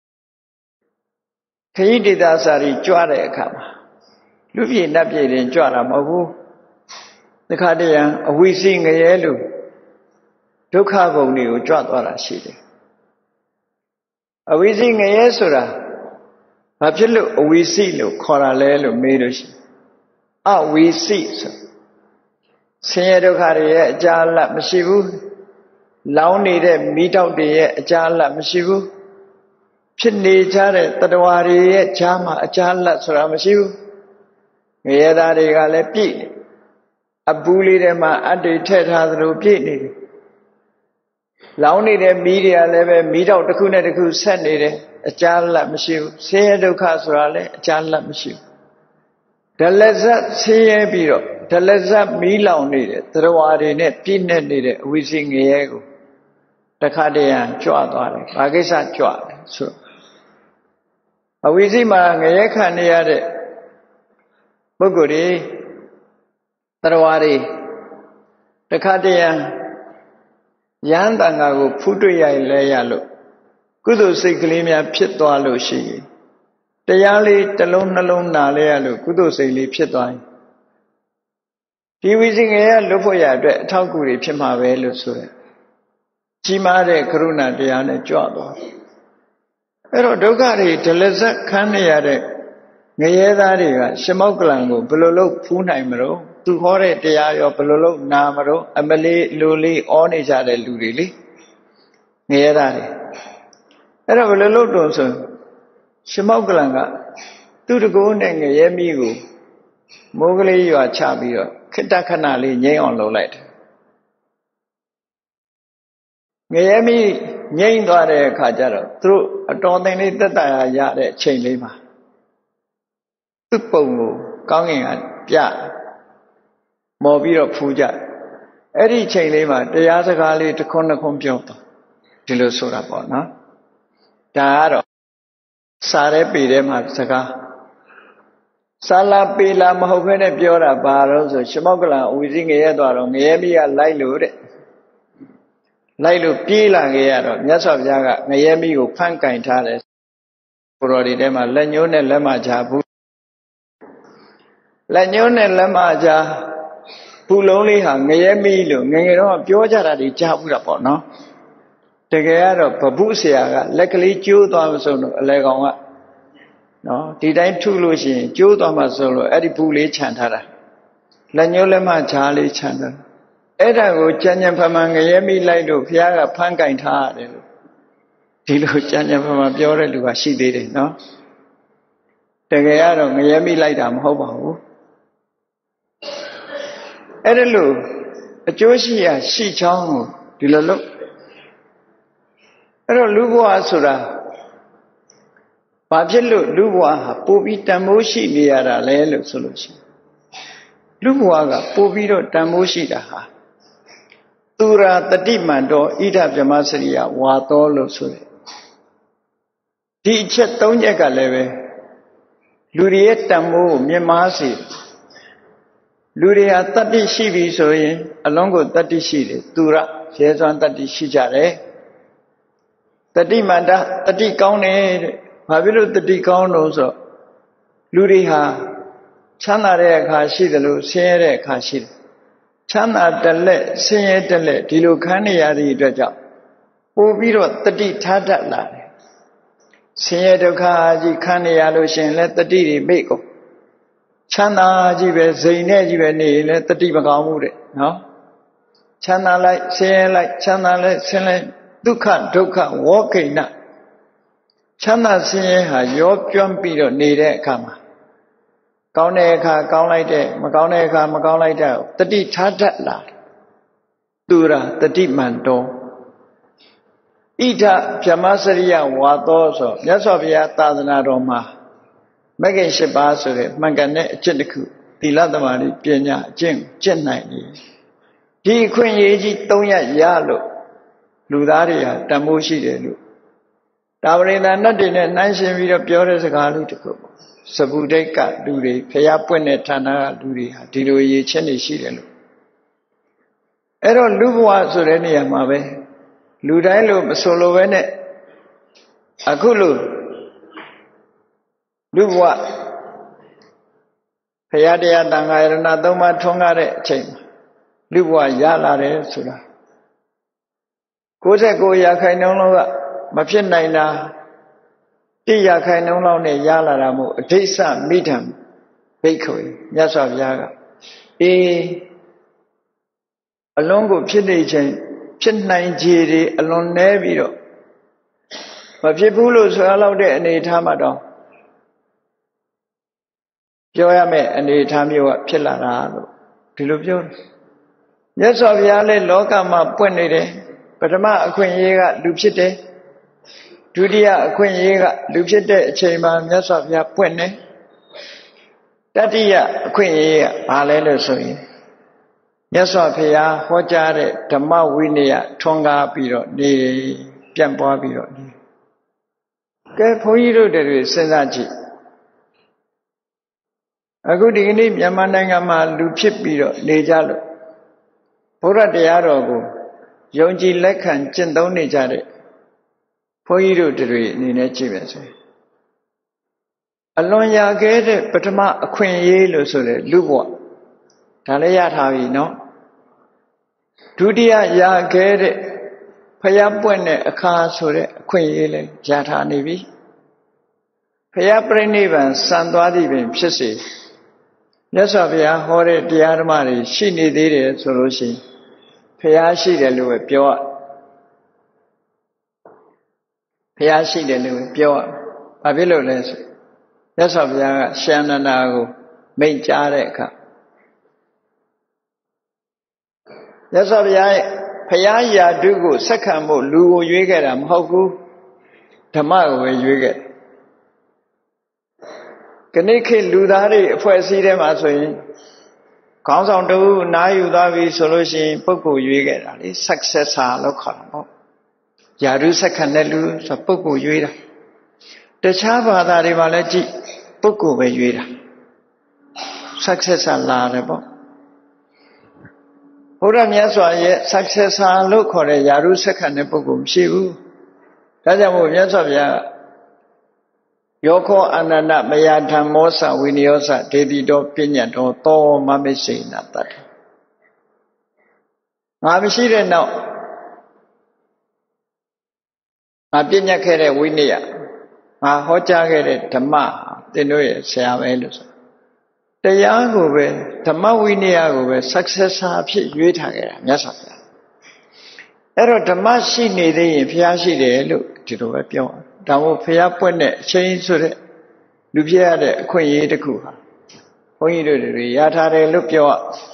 Speaker 1: ခရီးဒေသစာရီကြွတဲ့အခါမှာလူပြေနတ်ပြေတင်ကြွတာမဟုတ်ဘူးတခါတည်းရန်အဝိစီငရဲလို့ဒုက္ခဂုဏ်တွေကိုကြွသွားတာရှိတယ်အဝိစီငရဲဆိုတာဘာဖြစ်လို့အဝိစီလို့ခေါ်တာလဲလို့မေးလို့ရှိအဝိစီဆိုဆင်းရဲဒုက္ခတွေရဲ့အကြာအလတ်မရှိဘူးလောင်းနေတဲ့မိတောက်တွေရဲ့အကြာအလတ်မရှိဘူးဖြစ်နေကြတဲ့တတဝါတွေရဲ့ဈာမှာအကြာအလတ်ဆိုတာမရှိဘူးငရဲသားတွေကလည်းပြည့်အပူလေးထဲမှာအတ္တိထည့်ထားသလိုပြည့်နေတယ်လောင်းနေတဲ့မီးတွေကလည်းပဲမီးတောက်တစ်ခုနဲ့တစ်ခုဆက်နေတယ်အကြာအလတ်မရှိဘူးဆင်းရဲဒုက္ခဆိုတာလည်းအကြာအလတ်မရှိဘူးဒလဇတ်ဆင်းရဲပြီးတော့ဒလဇတ်မီးလောင်နေတဲ့သရဝါတွေနဲ့ပြည့်နေနေတဲ့အဝိစီငရဲကိုတခါတည်းရန်ကြွသွားတယ်ဘာကိစ္စကြွတယ်ဆိုအဝိစီမှာငရဲခံနေရတဲ့ပုဂ္ဂိုလ်တွေသရဝါတွေတခါတည်းရန်ယဟန်တန်ဃာကိုဖူးတွေ့ရလဲရလို့ကုသိုလ်စိတ်ကလေးများဖြစ်သွားလို့ရှိရင်တရားလေးတစ်လုံးနှလုံးနာလဲရလို့ကုသိုလ်စိတ်လေးဖြစ်သွားရင်ဒီဝိဇိငရဲလွတ်ဖို့ရအတွက်အထောက်အကူတွေဖြစ်မှာပဲလို့ဆိုရကြီးမားတဲ့ကရုဏာတရားနဲ့ကြွသွားအဲ့တော့ဒုက္ခတွေဒလဇတ်ခံနေရတဲ့ငရဲသားတွေကရှင်မောက္ကလံကိုဘယ်လိုလုပ်ဖူးနိုင်မလို့သူဟောတဲ့တရားရောဘယ်လိုလုပ်နာမလို့အမလေးလိုလေးဩနေကြတဲ့လူတွေလေငရဲသားတွေအဲ့တော့ဘယ်လိုလုပ်တော့ဆိုရှင်မောက္ကလံကသူတကိုးနဲ့ငရဲမိကိုမိုးကလေးရွာချပြီးတော့ခိတ္တခဏလေးငြိမ်းအောင်လုပ်လိုက်တယ်ငရဲမိငြိမ်းသွားတဲ့အခါကျတော့သူတို့အတော်သိလေးတက်တာရတဲ့အချိန်လေးမှာသူ့ပုံကိုကောင်းကင်ကပြမော်ပြီးတော့ဖူးကြအဲ့ဒီချိန်လေးမှာတရားစကားလေးတစ်ခွန်းတစ်ခွန်းပြောတော့ဒီလိုဆိုတာပေါ့နော်ဒါကတော့စာရဲပေထဲမှာစကားစာလာပေလာမဟုတ်ဘဲနဲ့ပြောတာဘာလို့ဆိုရှမောက္ကလံအဝိဇိငရဲသွားတော့ငရဲမိကလိုက်လို့တဲ့လိုက်လို့ပြေးလာခဲ့ရတော့မြတ်စွာဘုရားကငရဲမိကိုဖမ်းကင်ထားတယ်ကိုတော်ဒီထဲမှာလက်ညှိုးနဲ့လက်မချဘူးလက်ညှိုးနဲ့လက်မချဘူးလုံးလေးဟာငရဲမိလို့ငယ်ငယ်တော့ပြောကြတာတွေကြားဘူးတာပေါ့နော်တကယ်ကတော့ဗဗုဆရာကလက်ကလေးကျိုးသွားမဆုံးလို့အလဲကောင်ကနော်ဒီတိုင်းထုလို့ရှိရင်ကျိုးသွားမှဆိုလို့အဲ့ဒီဘူးလေးခြံထားတာလက်ညှိုးလက်မချလေးခြံထားအဲ့ဒါကိုကြံ့ကြံ့ဖမှန်ငရဲမိလိုက်လို့ဘုရားကဖမ်းကင်ထားရတယ်လို့ဒီလိုကြံ့ကြံ့ဖမှန်ပြောတဲ့လူကရှိသေးတယ်နော်တကယ်ကတော့ငရဲမိလိုက်တာမဟုတ်ပါဘူးအဲ့ဒါလို့အကျိုးရှိရာရှိချောင်းကိုဒီလိုလုပ်အဲ့တော့လူဘဝဆိုတာဘာဖြစ်လို့လူဘဝဟာပိုပြီးတန်ဖိုးရှိနေရတာလဲလို့ဆိုလို့ရှိရင်လူဘဝကပိုပြီးတော့တန်ဖိုးရှိတာဟာသူရာတတိမန္တောဣဒဗြဟ္မစရိယဝါသောလို့ဆိုတယ်ဒီအချက်၃ချက်ကလည်းပဲလူတွေရဲ့တန်ဖိုးကိုမြင့်မားစေလူတွေဟာတတ္တိရှိပြီဆိုရင်အလုံးကိုတတ္တိရှိတယ်သူရရဲစွမ်းတတ္တိရှိကြတယ်တတိမန္တတတိကောင်းတယ်တဲ့ဘာဖြစ်လို့တတိကောင်းလို့ဆိုလူတွေဟာချမ်းသာတဲ့အခါရှိတယ်လို့ဆင်းရဲတဲ့အခါရှိတယ်ချမ်းသာတလက်ဆင်းရဲတလက်ဒီလိုခံနေရသည့်အတွက်ကြောင့်ပို့ပြီးတော့တတိထားတတ်လာတယ်ဆင်းရဲဒုက္ခကြီးခံနေရလို့ရှင်လဲတတိတွေမိတ်ကုန်ချမ်းသာကြီးပဲဇိမ်နဲ့ကြီးပဲနေရင်လဲတတိမကောင်းဘူးတဲ့နော်ချမ်းသာလိုက်ဆင်းရဲလိုက်ချမ်းသာလိုက်ဆင်းလိုက်ဒုက္ခဒုက္ခဝေါကိဏချမ်းသာဆင်းရဲဟာရောပြွမ်းပြီးတော့နေတဲ့အခါမှာကောင်းတဲ့အခါကောင်းလိုက်တဲ့မကောင်းတဲ့အခါမကောင်းလိုက်တဲ့တတိထားတတ်လာသူရာတတိမန္တောဣဒဗြဟ္မစရိယဝါသောဆိုမြတ်စွာဘုရားသာသနာတော်မှာမဂ္ဂင်၈ပါးဆိုတဲ့မှန်ကန်တဲ့အကျင့်တစ်ခုသီလသမာဓိပညာအကျင့်ကျင့်နိုင်တယ်ဒီအခွင့်အရေးကြီး၃ရပ်ရလို့လူသားတွေဟာတန်ဖိုးရှိတယ်လို့တာဝရိန္ဒနတ်တွေနဲ့နှိုင်းယှဉ်ပြီးတော့ပြောတဲ့စကားလေးတစ်ခုပေါ့စဗုဒိတ်ကလူတွေဖျားပွင့်တဲ့ဌာနကလူတွေဟာဒီလိုရည်ချင်းနေရှိတယ်လို့အဲ့တော့လူဘဝဆိုတဲ့နေရာမှာပဲလူတိုင်းလို့မဆိုလိုပဲနဲ့အခုလို့လူဘဝဖျားတရားတန်ခါရဏ၃ပါးထွန်းကားတဲ့အချိန်မှာလူဘဝရလာတယ်ဆိုတာ99%လောက်ကမဖြစ်နိုင်တာ100%လောက်နဲ့ရလာတာမို့အဋိစ္စမိထံဘိက္ခုမြတ်စွာဘုရားကအလွန်ကိုဖြစ်နေခြင်းဖြစ်နိုင်ခြေတွေအလွန်နည်းပြီးတော့မဖြစ်ဘူးလို့ဆိုရလောက်တဲ့အနေအထားမှာတော့ပြောရမယ်အနေအထားမျိုးကဖြစ်လာတာလို့ဒီလိုပြောတယ်မြတ်စွာဘုရားလည်းလောကမှာပွင့်နေတယ်ပထမအခွင့်အရေးကလူဖြစ်တယ်ဒုတိယအခွင့်အရေးကလူဖြစ်တဲ့အချိန်မှာမြတ်စွာဘုရားပွင့်တယ်တတိယအခွင့်အရေးကဘာလဲလို့ဆိုရင်မြတ်စွာဘုရားဟောကြားတဲ့ဓမ္မဝိနည်းထွန်းကားပြီးတော့နေပြန့်ပွားပြီးတော့နေကဲဘုန်းကြီးတို့တွေစဉ်းစားကြည့်အခုဒီကနေ့မြန်မာနိုင်ငံမှာလူဖြစ်ပြီးတော့နေကြလို့ဘုရားတရားတော်ကိုယုံကြည်လက်ခံကျင့်သုံးနေကြတဲ့ဘုန်းကြီးတို့တွေအနေနဲ့ကြည့်ပဲဆိုရင်အလွန်ရခဲ့တဲ့ပထမအခွင့်အရေးလို့ဆိုတဲ့လူဘဝဒါလည်းရထားပြီနော်ဒုတိယရခဲ့တဲ့ဖယားပွင့်တဲ့အခါဆိုတဲ့အခွင့်အရေးလည်းရထားနေပြီဖယားပြိဋိဘံစံသွားသည်ပင်ဖြစ်စေမြတ်စွာဘုရားဟောတဲ့တရားဓမ္မတွေရှိနေသေးတယ်ဆိုလို့ရှိရင်ဖယားရှိတယ်လို့ပဲပြောရဖယားရှိတယ်လို့ပြောရဘာဖြစ်လို့လဲဆိုမြတ်စွာဘုရားကရှန္ဒနာကိုမိန့်ကြားတဲ့အခါမြတ်စွာဘုရားရဲ့ဖယားယာတုကိုဆက်ခံဖို့လူကိုရွေးခဲ့တာမဟုတ်ဘူးဓမ္မကိုပဲရွေးခဲ့ခဏခေတ်လူသားတွေအဖွဲ့အစည်းထဲမှာဆိုရင်ခေါင်းဆောင်တူနားယူသွားပြီဆိုလို့ရှိရင်ပုဂ္ဂိုလ်ရွေးခဲ့တာလေ successor လို့ခေါ်တာပေါ့ယာတုဆက်ခံတဲ့လူဆိုပုဂ္ဂိုလ်ရွေးတာတခြားဘာသာတွေမှာလည်းကြည့်ပုဂ္ဂိုလ်ပဲရွေးတာ successor လာတယ်ပေါ့ဘုရားမြတ်စွာရဲ့ successor လို့ခေါ်တဲ့ယာတုဆက်ခံတဲ့ပုဂ္ဂိုလ်မရှိဘူးဒါကြောင့်မို့မြတ်စွာဘုရားယောခောအနန္တမယဓမ္မောသဝိနယောသဒေတိတောပညတ်တောသောမမိတ်စေနတတ္တငါမရှိတဲ့နောက်ငါပညတ်ခဲ့တဲ့ဝိနည်းငါဟောကြားခဲ့တဲ့ဓမ္မသင်တို့ရဲ့ဆရာပဲလို့ဆိုတရားကိုပဲဓမ္မဝိနည်းကိုပဲ successor အဖြစ်ရွေးထားခဲ့တာမြတ်စွာဘုရားအဲ့တော့ဓမ္မရှိနေသေးရင်ဘုရားရှိတယ်လို့ဒီလိုပဲပြောဒါမို့ဘုရားပွင့်တဲ့အချိန်ဆိုတဲ့လူပြရတဲ့အခွင့်အရေးတစ်ခုဟာဘုန်းကြီးတို့တွေရထားတယ်လို့ပြော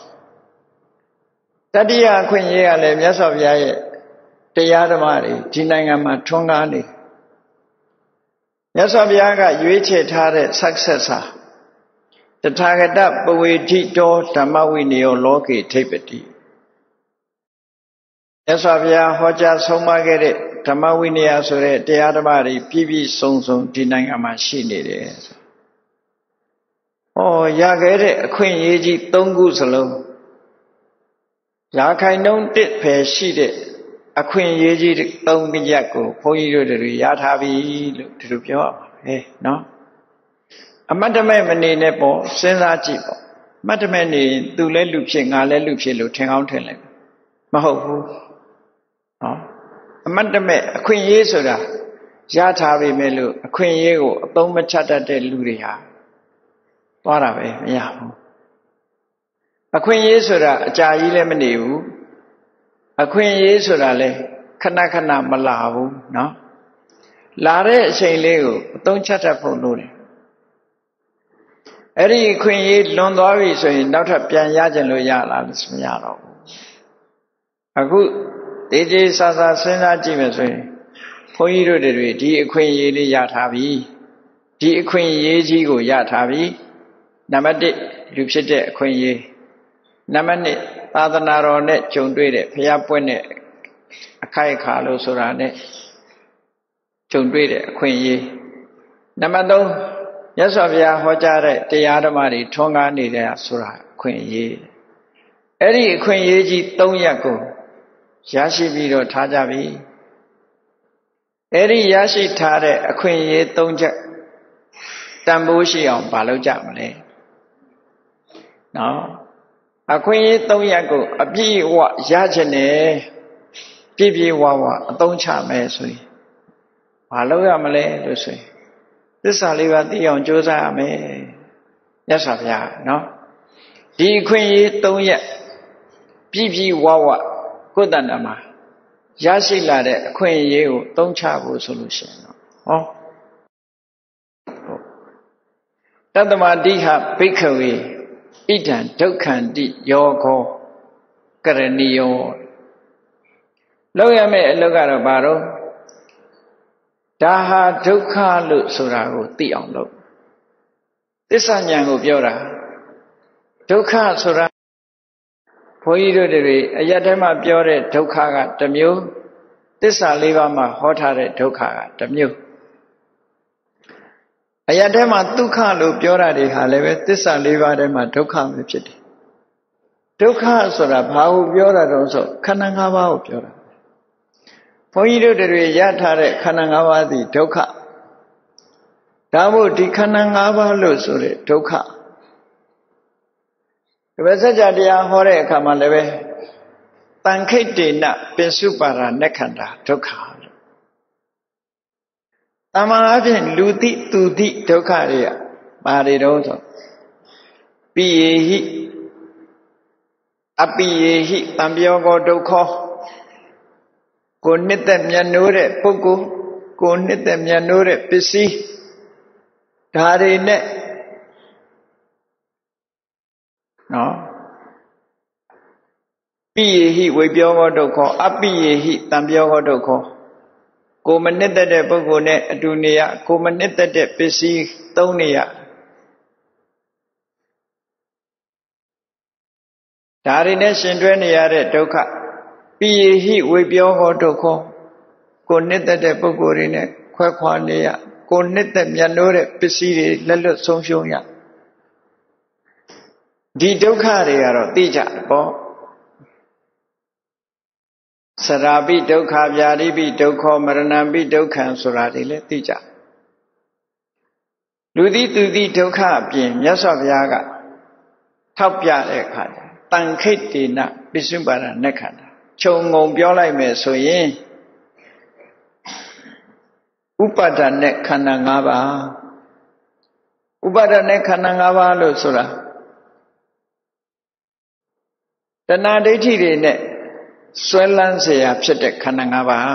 Speaker 1: တတိယအခွင့်အရေးကလည်းမြတ်စွာဘုရားရဲ့တရားဓမ္မတွေဒီနိုင်ငံမှာထွန်းကားနေမြတ်စွာဘုရားကရွေးချယ်ထားတဲ့ successor တထာဂတပဝေထိတောဓမ္မဝိနယောလောကေထိပတိမြတ်စွာဘုရားဟောကြားဆုံးမခဲ့တဲ့ဓမ္မဝိနည်းဆိုတဲ့တရားဓမ္မတွေပြည့်ပြည့်စုံစုံဒီနိုင်ငံမှာရှိနေတယ်။ရခဲ့တဲ့အခွင့်အရေးကြီး၃ခုစလုံးရာခိုင်နှုန်းတစ်ဖယ်ရှိတဲ့အခွင့်အရေးကြီး၃ရပ်ကိုဘုန်းကြီးတို့တွေရထားပြီလို့ဒီလိုပြောရမှာပဲနော်အမတ်တမဲ့မနေနဲ့ပေါ့စဉ်းစားကြည့်ပေါ့အမတ်တမဲ့နေသူလဲလူဖြစ်ငါလဲလူဖြစ်လို့ထင်ကောင်းထင်လိုက်မဟုတ်ဘူးနော်အမတ်တမဲ့အခွင့်အရေးဆိုတာရထားပြီမဲ့လို့အခွင့်အရေးကိုအသုံးမချတတ်တဲ့လူတွေဟာသွားတာပဲမရဘူးအခွင့်အရေးဆိုတာအကြာကြီးလည်းမနေဘူးအခွင့်အရေးဆိုတာလည်းခဏခဏမလာဘူးနော်လာတဲ့အချိန်လေးကိုအသုံးချတတ်ဖို့လိုတယ်အဲ့ဒီအခွင့်အရေးလွန်သွားပြီဆိုရင်နောက်ထပ်ပြန်ရကြလို့ရလားလို့မရတော့ဘူးအခုတေးသေးဆာဆာစဉ်းစားကြည့်မယ်ဆိုရင်ဘုန်းကြီးတို့တွေဒီအခွင့်အရေးလေးရထားပြီဒီအခွင့်အရေးကြီးကိုရထားပြီနံပါတ်1လူဖြစ်တဲ့အခွင့်အရေးနံပါတ်2သာသနာတော်နဲ့ကြုံတွေ့တဲ့ဘုရားပွင့်တဲ့အခိုက်အခါလို့ဆိုတာနဲ့ကြုံတွေ့တဲ့အခွင့်အရေးနံပါတ်3မြတ်စွာဘုရားဟောကြားတဲ့တရားဓမ္မတွေထွန်းကားနေတဲ့ဆိုတာအခွင့်အရေးအဲ့ဒီအခွင့်အရေးကြီး3ရပ်ကိုရရှိပြီးတော့ထားကြပြီအဲ့ဒီရရှိထားတဲ့အခွင့်အရေး3ချက်တန်ဖိုးရှိအောင်မလုပ်ကြမလဲနော်အခွင့်အရေး3ရပ်ကိုအပြည့်အဝရချင်တယ်ပြည့်ပြည့်ဝဝအသုံးချမယ်ဆိုရင်မလုပ်ရမလဲလို့ဆိုရင်သစ္စာလေးပါးသိအောင်ကြိုးစားရမယ်မြတ်စွာဘုရားနော်ဒီအခွင့်အရေး3ရပ်ပြည့်ပြည့်ဝဝကိုယ်တဏ္ဍာမှာရရှိလာတဲ့အခွင့်အရေးကိုသုံးချဖို့ဆိုလို့ရှိရင်တော့ဟောတတ္တမတိဟဘိက္ခဝေဣဒံဒုက္ခန္တိယောဂောကရဏီယောလောက်ရမယ့်အလုပ်ကတော့ဘာတော့ဒါဟာဒုက္ခလို့ဆိုတာကိုသိအောင်လုပ်သစ္စာဉာဏ်ကိုပြောတာဒုက္ခဆိုတာဘုန်းကြီးတို့တွေအရတ်ထဲမှာပြောတဲ့ဒုက္ခကတစ်မျိုးသစ္စာလေးပါးမှာဟောထားတဲ့ဒုက္ခကတစ်မျိုးအရတ်ထဲမှာဒုက္ခလို့ပြောတာတွေဟာလည်းပဲသစ္စာလေးပါးထဲမှာဒုက္ခပဲဖြစ်တယ်ဒုက္ခဆိုတာဘာကိုပြောတာတော့ဆိုခန္ဓာ၅ပါးကိုပြောတာဘုန်းကြီးတို့တွေရထားတဲ့ခန္ဓာ၅ပါးသည်ဒုက္ခဒါမို့ဒီခန္ဓာ၅ပါးလို့ဆိုတဲ့ဒုက္ခဒီပဲစัจ जा တရားဟောတဲ့အခါမှာလည်းပဲတန်ခိတ်တေနပိစုပါရနက္ခန္တာဒုက္ခလို့တမန်အပြင်လူတိသူတိဒုက္ခတွေကဘာတွေတော့ဆိုပိယေဟိအပိယေဟိတံပြောကောဒုက္ခကိုနှစ်သက်မြတ်နိုးတဲ့ပုဂ္ဂိုလ်ကိုနှစ်သက်မြတ်နိုးတဲ့ပစ္စည်းဒါတွေနဲ့နော်ပိယေဟိဝိပြောကောဒုက္ခအပိယေဟိတံပြောကောဒုက္ခကိုမနှစ်သက်တဲ့ပုဂ္ဂိုလ်နဲ့အတူနေရကိုမနှစ်သက်တဲ့ပစ္စည်းသုံးနေရဒါတွေနဲ့ရှင်တွဲနေရတဲ့ဒုက္ခပိယေဟိဝိပြောကောဒုက္ခကိုနှစ်သက်တဲ့ပုဂ္ဂိုလ်တွေနဲ့ခွဲခွာနေရကိုနှစ်သက်မြတ်နိုးတဲ့ပစ္စည်းတွေလက်လွတ်ဆုံးရှုံးရဒီဒုက္ခတွေကတော့သိကြပေါ့စရာပိဒုက္ခဗျာတိပိဒုက္ခမရဏံပိဒုက္ခံဆိုတာတွေလည်းသိကြလူသည်သူသည်ဒုက္ခအပြင်မြတ်စွာဘုရားကထောက်ပြတဲ့အခါကျတန်ခိတ်တေနပိစုပါဒနက္ခန္တာခြုံငုံပြောလိုက်မယ်ဆိုရင်ဥပါဒနဲ့ခန္ဓာ၅ပါးဥပါဒနဲ့ခန္ဓာ၅ပါးလို့ဆိုတာတဏှာဒိဋ္ဌိတွေနဲ့ဆွဲလန်းเสียဖြစ်တဲ့ခန္ဓာ၅ပါး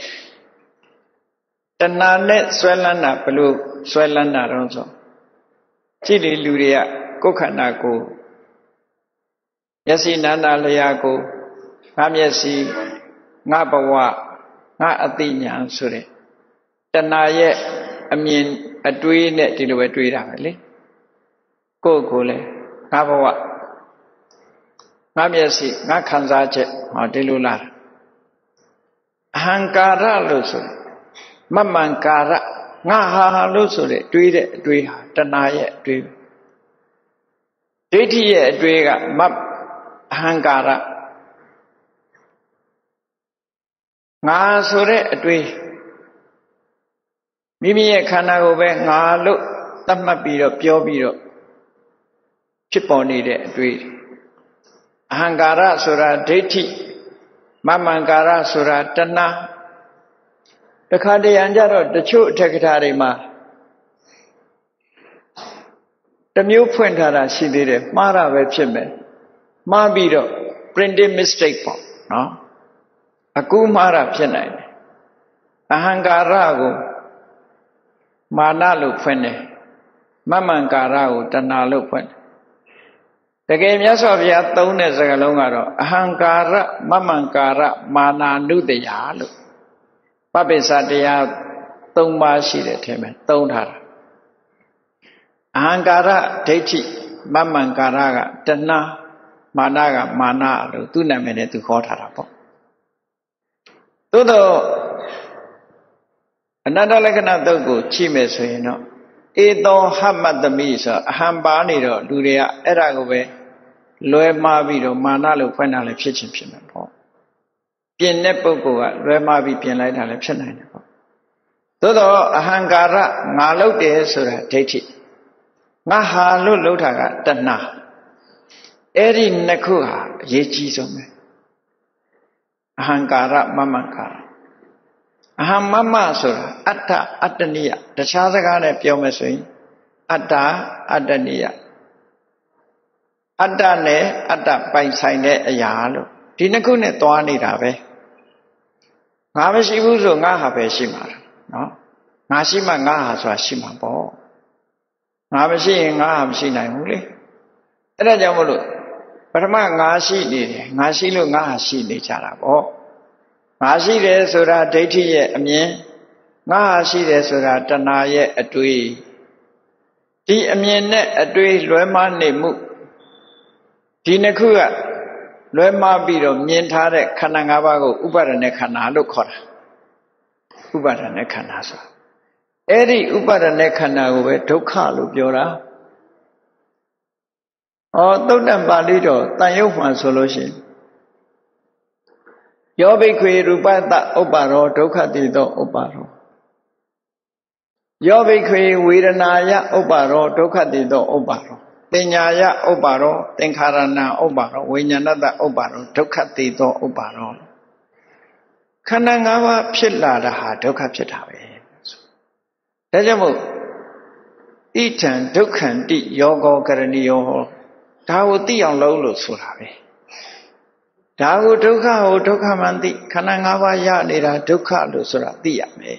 Speaker 1: တဏှာနဲ့ဆွဲလန်းတာဘလို့ဆွဲလန်းတာတော့ဆိုကြည့်လေလူတွေကကိုယ်ခန္ဓာကိုမျက်စိနားနာလျာကိုငါမျက်စိငါဘဝငါအသိဉာဏ်ဆိုတဲ့တဏှာရဲ့အမြင်အတွေးနဲ့ဒီလိုပဲတွေးတာပဲလေကိုယ့်ကိုယ်လဲငါဘဝငါမျက်စိငါခံစားချက်ဟောဒီလိုလားအဟံကာရလို့ဆိုမမှန်ကာရငါဟာလို့ဆိုတဲ့တွေးတဲ့အတွေးဟာတဏှာရဲ့အတွေးဒိဋ္ဌိရဲ့အတွေးကအဟံကာရငါဆိုတဲ့အတွေးမိမိရဲ့ခန္ဓာကိုပဲငါလို့တတ်မှတ်ပြီးတော့ပြောပြီးတော့ဖြစ်ပေါ်နေတဲ့အတွေ့အဟံကာရဆိုတာဒိဋ္ဌိမမံကာရဆိုတာတဏှာတခါတရံကြတော့တချို့အထက်ကထာတွေမှာတစ်မျိုးဖွင့်ထားတာရှိသေးတယ်မှားတာပဲဖြစ်မယ်မှားပြီးတော့ printing mistake ပေါ့နော်အကူမှားတာဖြစ်နိုင်တယ်အဟံကာရကိုမာနလို့ဖွင့်တယ်မမံကာရကိုတဏှာလို့ဖွင့်တယ်တကယ်မြတ်စွာဘုရားသုံးတဲ့စကားလုံးကတော့အဟံကာရမမံကာရမာနာနုတယလို့ပပိစ္ဆတရား၃ပါးရှိတယ်ထဲမှာသုံးထားတာအဟံကာရဒိဋ္ဌိမမံကာရကတဏှာမာနကမာနလို့သူ့နာမည်နဲ့သူခေါ်ထားတာပေါ့သို့တော့အနတ္တလက္ခဏာတုတ်ကိုကြည့်မယ်ဆိုရင်တော့ဧသောဟမတ္တမိဆိုအဟံပါနေတော့လူတွေကအဲ့ဒါကိုပဲလွဲမှားပြီးတော့မာနလို့ဖွင့်တာလည်းဖြစ်ချင်းဖြစ်မှာပေါ့ပြင်တဲ့ပုဂ္ဂိုလ်ကလွဲမှားပြီးပြင်လိုက်တာလည်းဖြစ်နိုင်တယ်ပေါ့သို့တော့အဟံကာရငါလုပ်တယ်ဆိုတာဒိဋ္ဌိငါဟာလို့လုပ်တာကတဏှာအဲ့ဒီနှစ်ခုဟာအရေးကြီးဆုံးပဲအဟံကာရမမံကာရအဟံမမဆိုတာအတ္တအတ္တနိယတခြားစကားနဲ့ပြောမယ်ဆိုရင်အတ္တအတ္တနိယအတ္တနဲ့အတ္တပိုင်ဆိုင်တဲ့အရာလို့ဒီနှစ်ခုနဲ့သွားနေတာပဲငါမရှိဘူးဆိုငါဟာပဲရှိမှာနော်ငါရှိမှငါဟာဆိုတာရှိမှာပေါ့ငါမရှိရင်ငါဟာမရှိနိုင်ဘူးလေအဲ့ဒါကြောင့်မလို့ပထမငါရှိနေတယ်ငါရှိလို့ငါဟာရှိနေကြတာပေါ့ငါရှိတယ်ဆိုတာဒိဋ္ဌိရဲ့အမြင်ငါဟာရှိတယ်ဆိုတာတဏှာရဲ့အတွေ့ဒီအမြင်နဲ့အတွေ့လွဲမှားနေမှုဒီနှစ်ခုကလွဲမှားပြီးတော့မြင်ထားတဲ့ခန္ဓာ၅ပါးကိုဥပါဒณะခန္ဓာလို့ခေါ်တာဥပါဒณะခန္ဓာဆိုတာအဲ့ဒီဥပါဒณะခန္ဓာကိုပဲဒုက္ခလို့ပြောတာသုတ်တံပါဠိတော်တန်ရုပ်မှဆိုလို့ရှိရင်ယောဘိခွေရူပတ္တဥပ္ပါရောဒုက္ခတိသောဥပ္ပါရောယောဘိခွေဝေဒနာယဥပ္ပါရောဒုက္ခတိသောဥပ္ပါရောတင်ညာယဥပ္ပါရောသင်္ခါရဏဥပ္ပါရောဝိညာဏတ္တဥပ္ပါရောဒုက္ခတိသောဥပ္ပါရောခန္ဓာ၅ပါးဖြစ်လာတာဟာဒုက္ခဖြစ်တာပဲဒါကြောင့်မို့ဣထံဒုက္ခံတိယောဂောကရဏီယောဒါကိုသိအောင်လုပ်လို့ဆိုတာပဲဒါကိုဒုက္ခကိုဒုက္ခမှန်သိခန္ဓာ၅ပါးရနေတာဒုက္ခလို့ဆိုတာသိရမယ်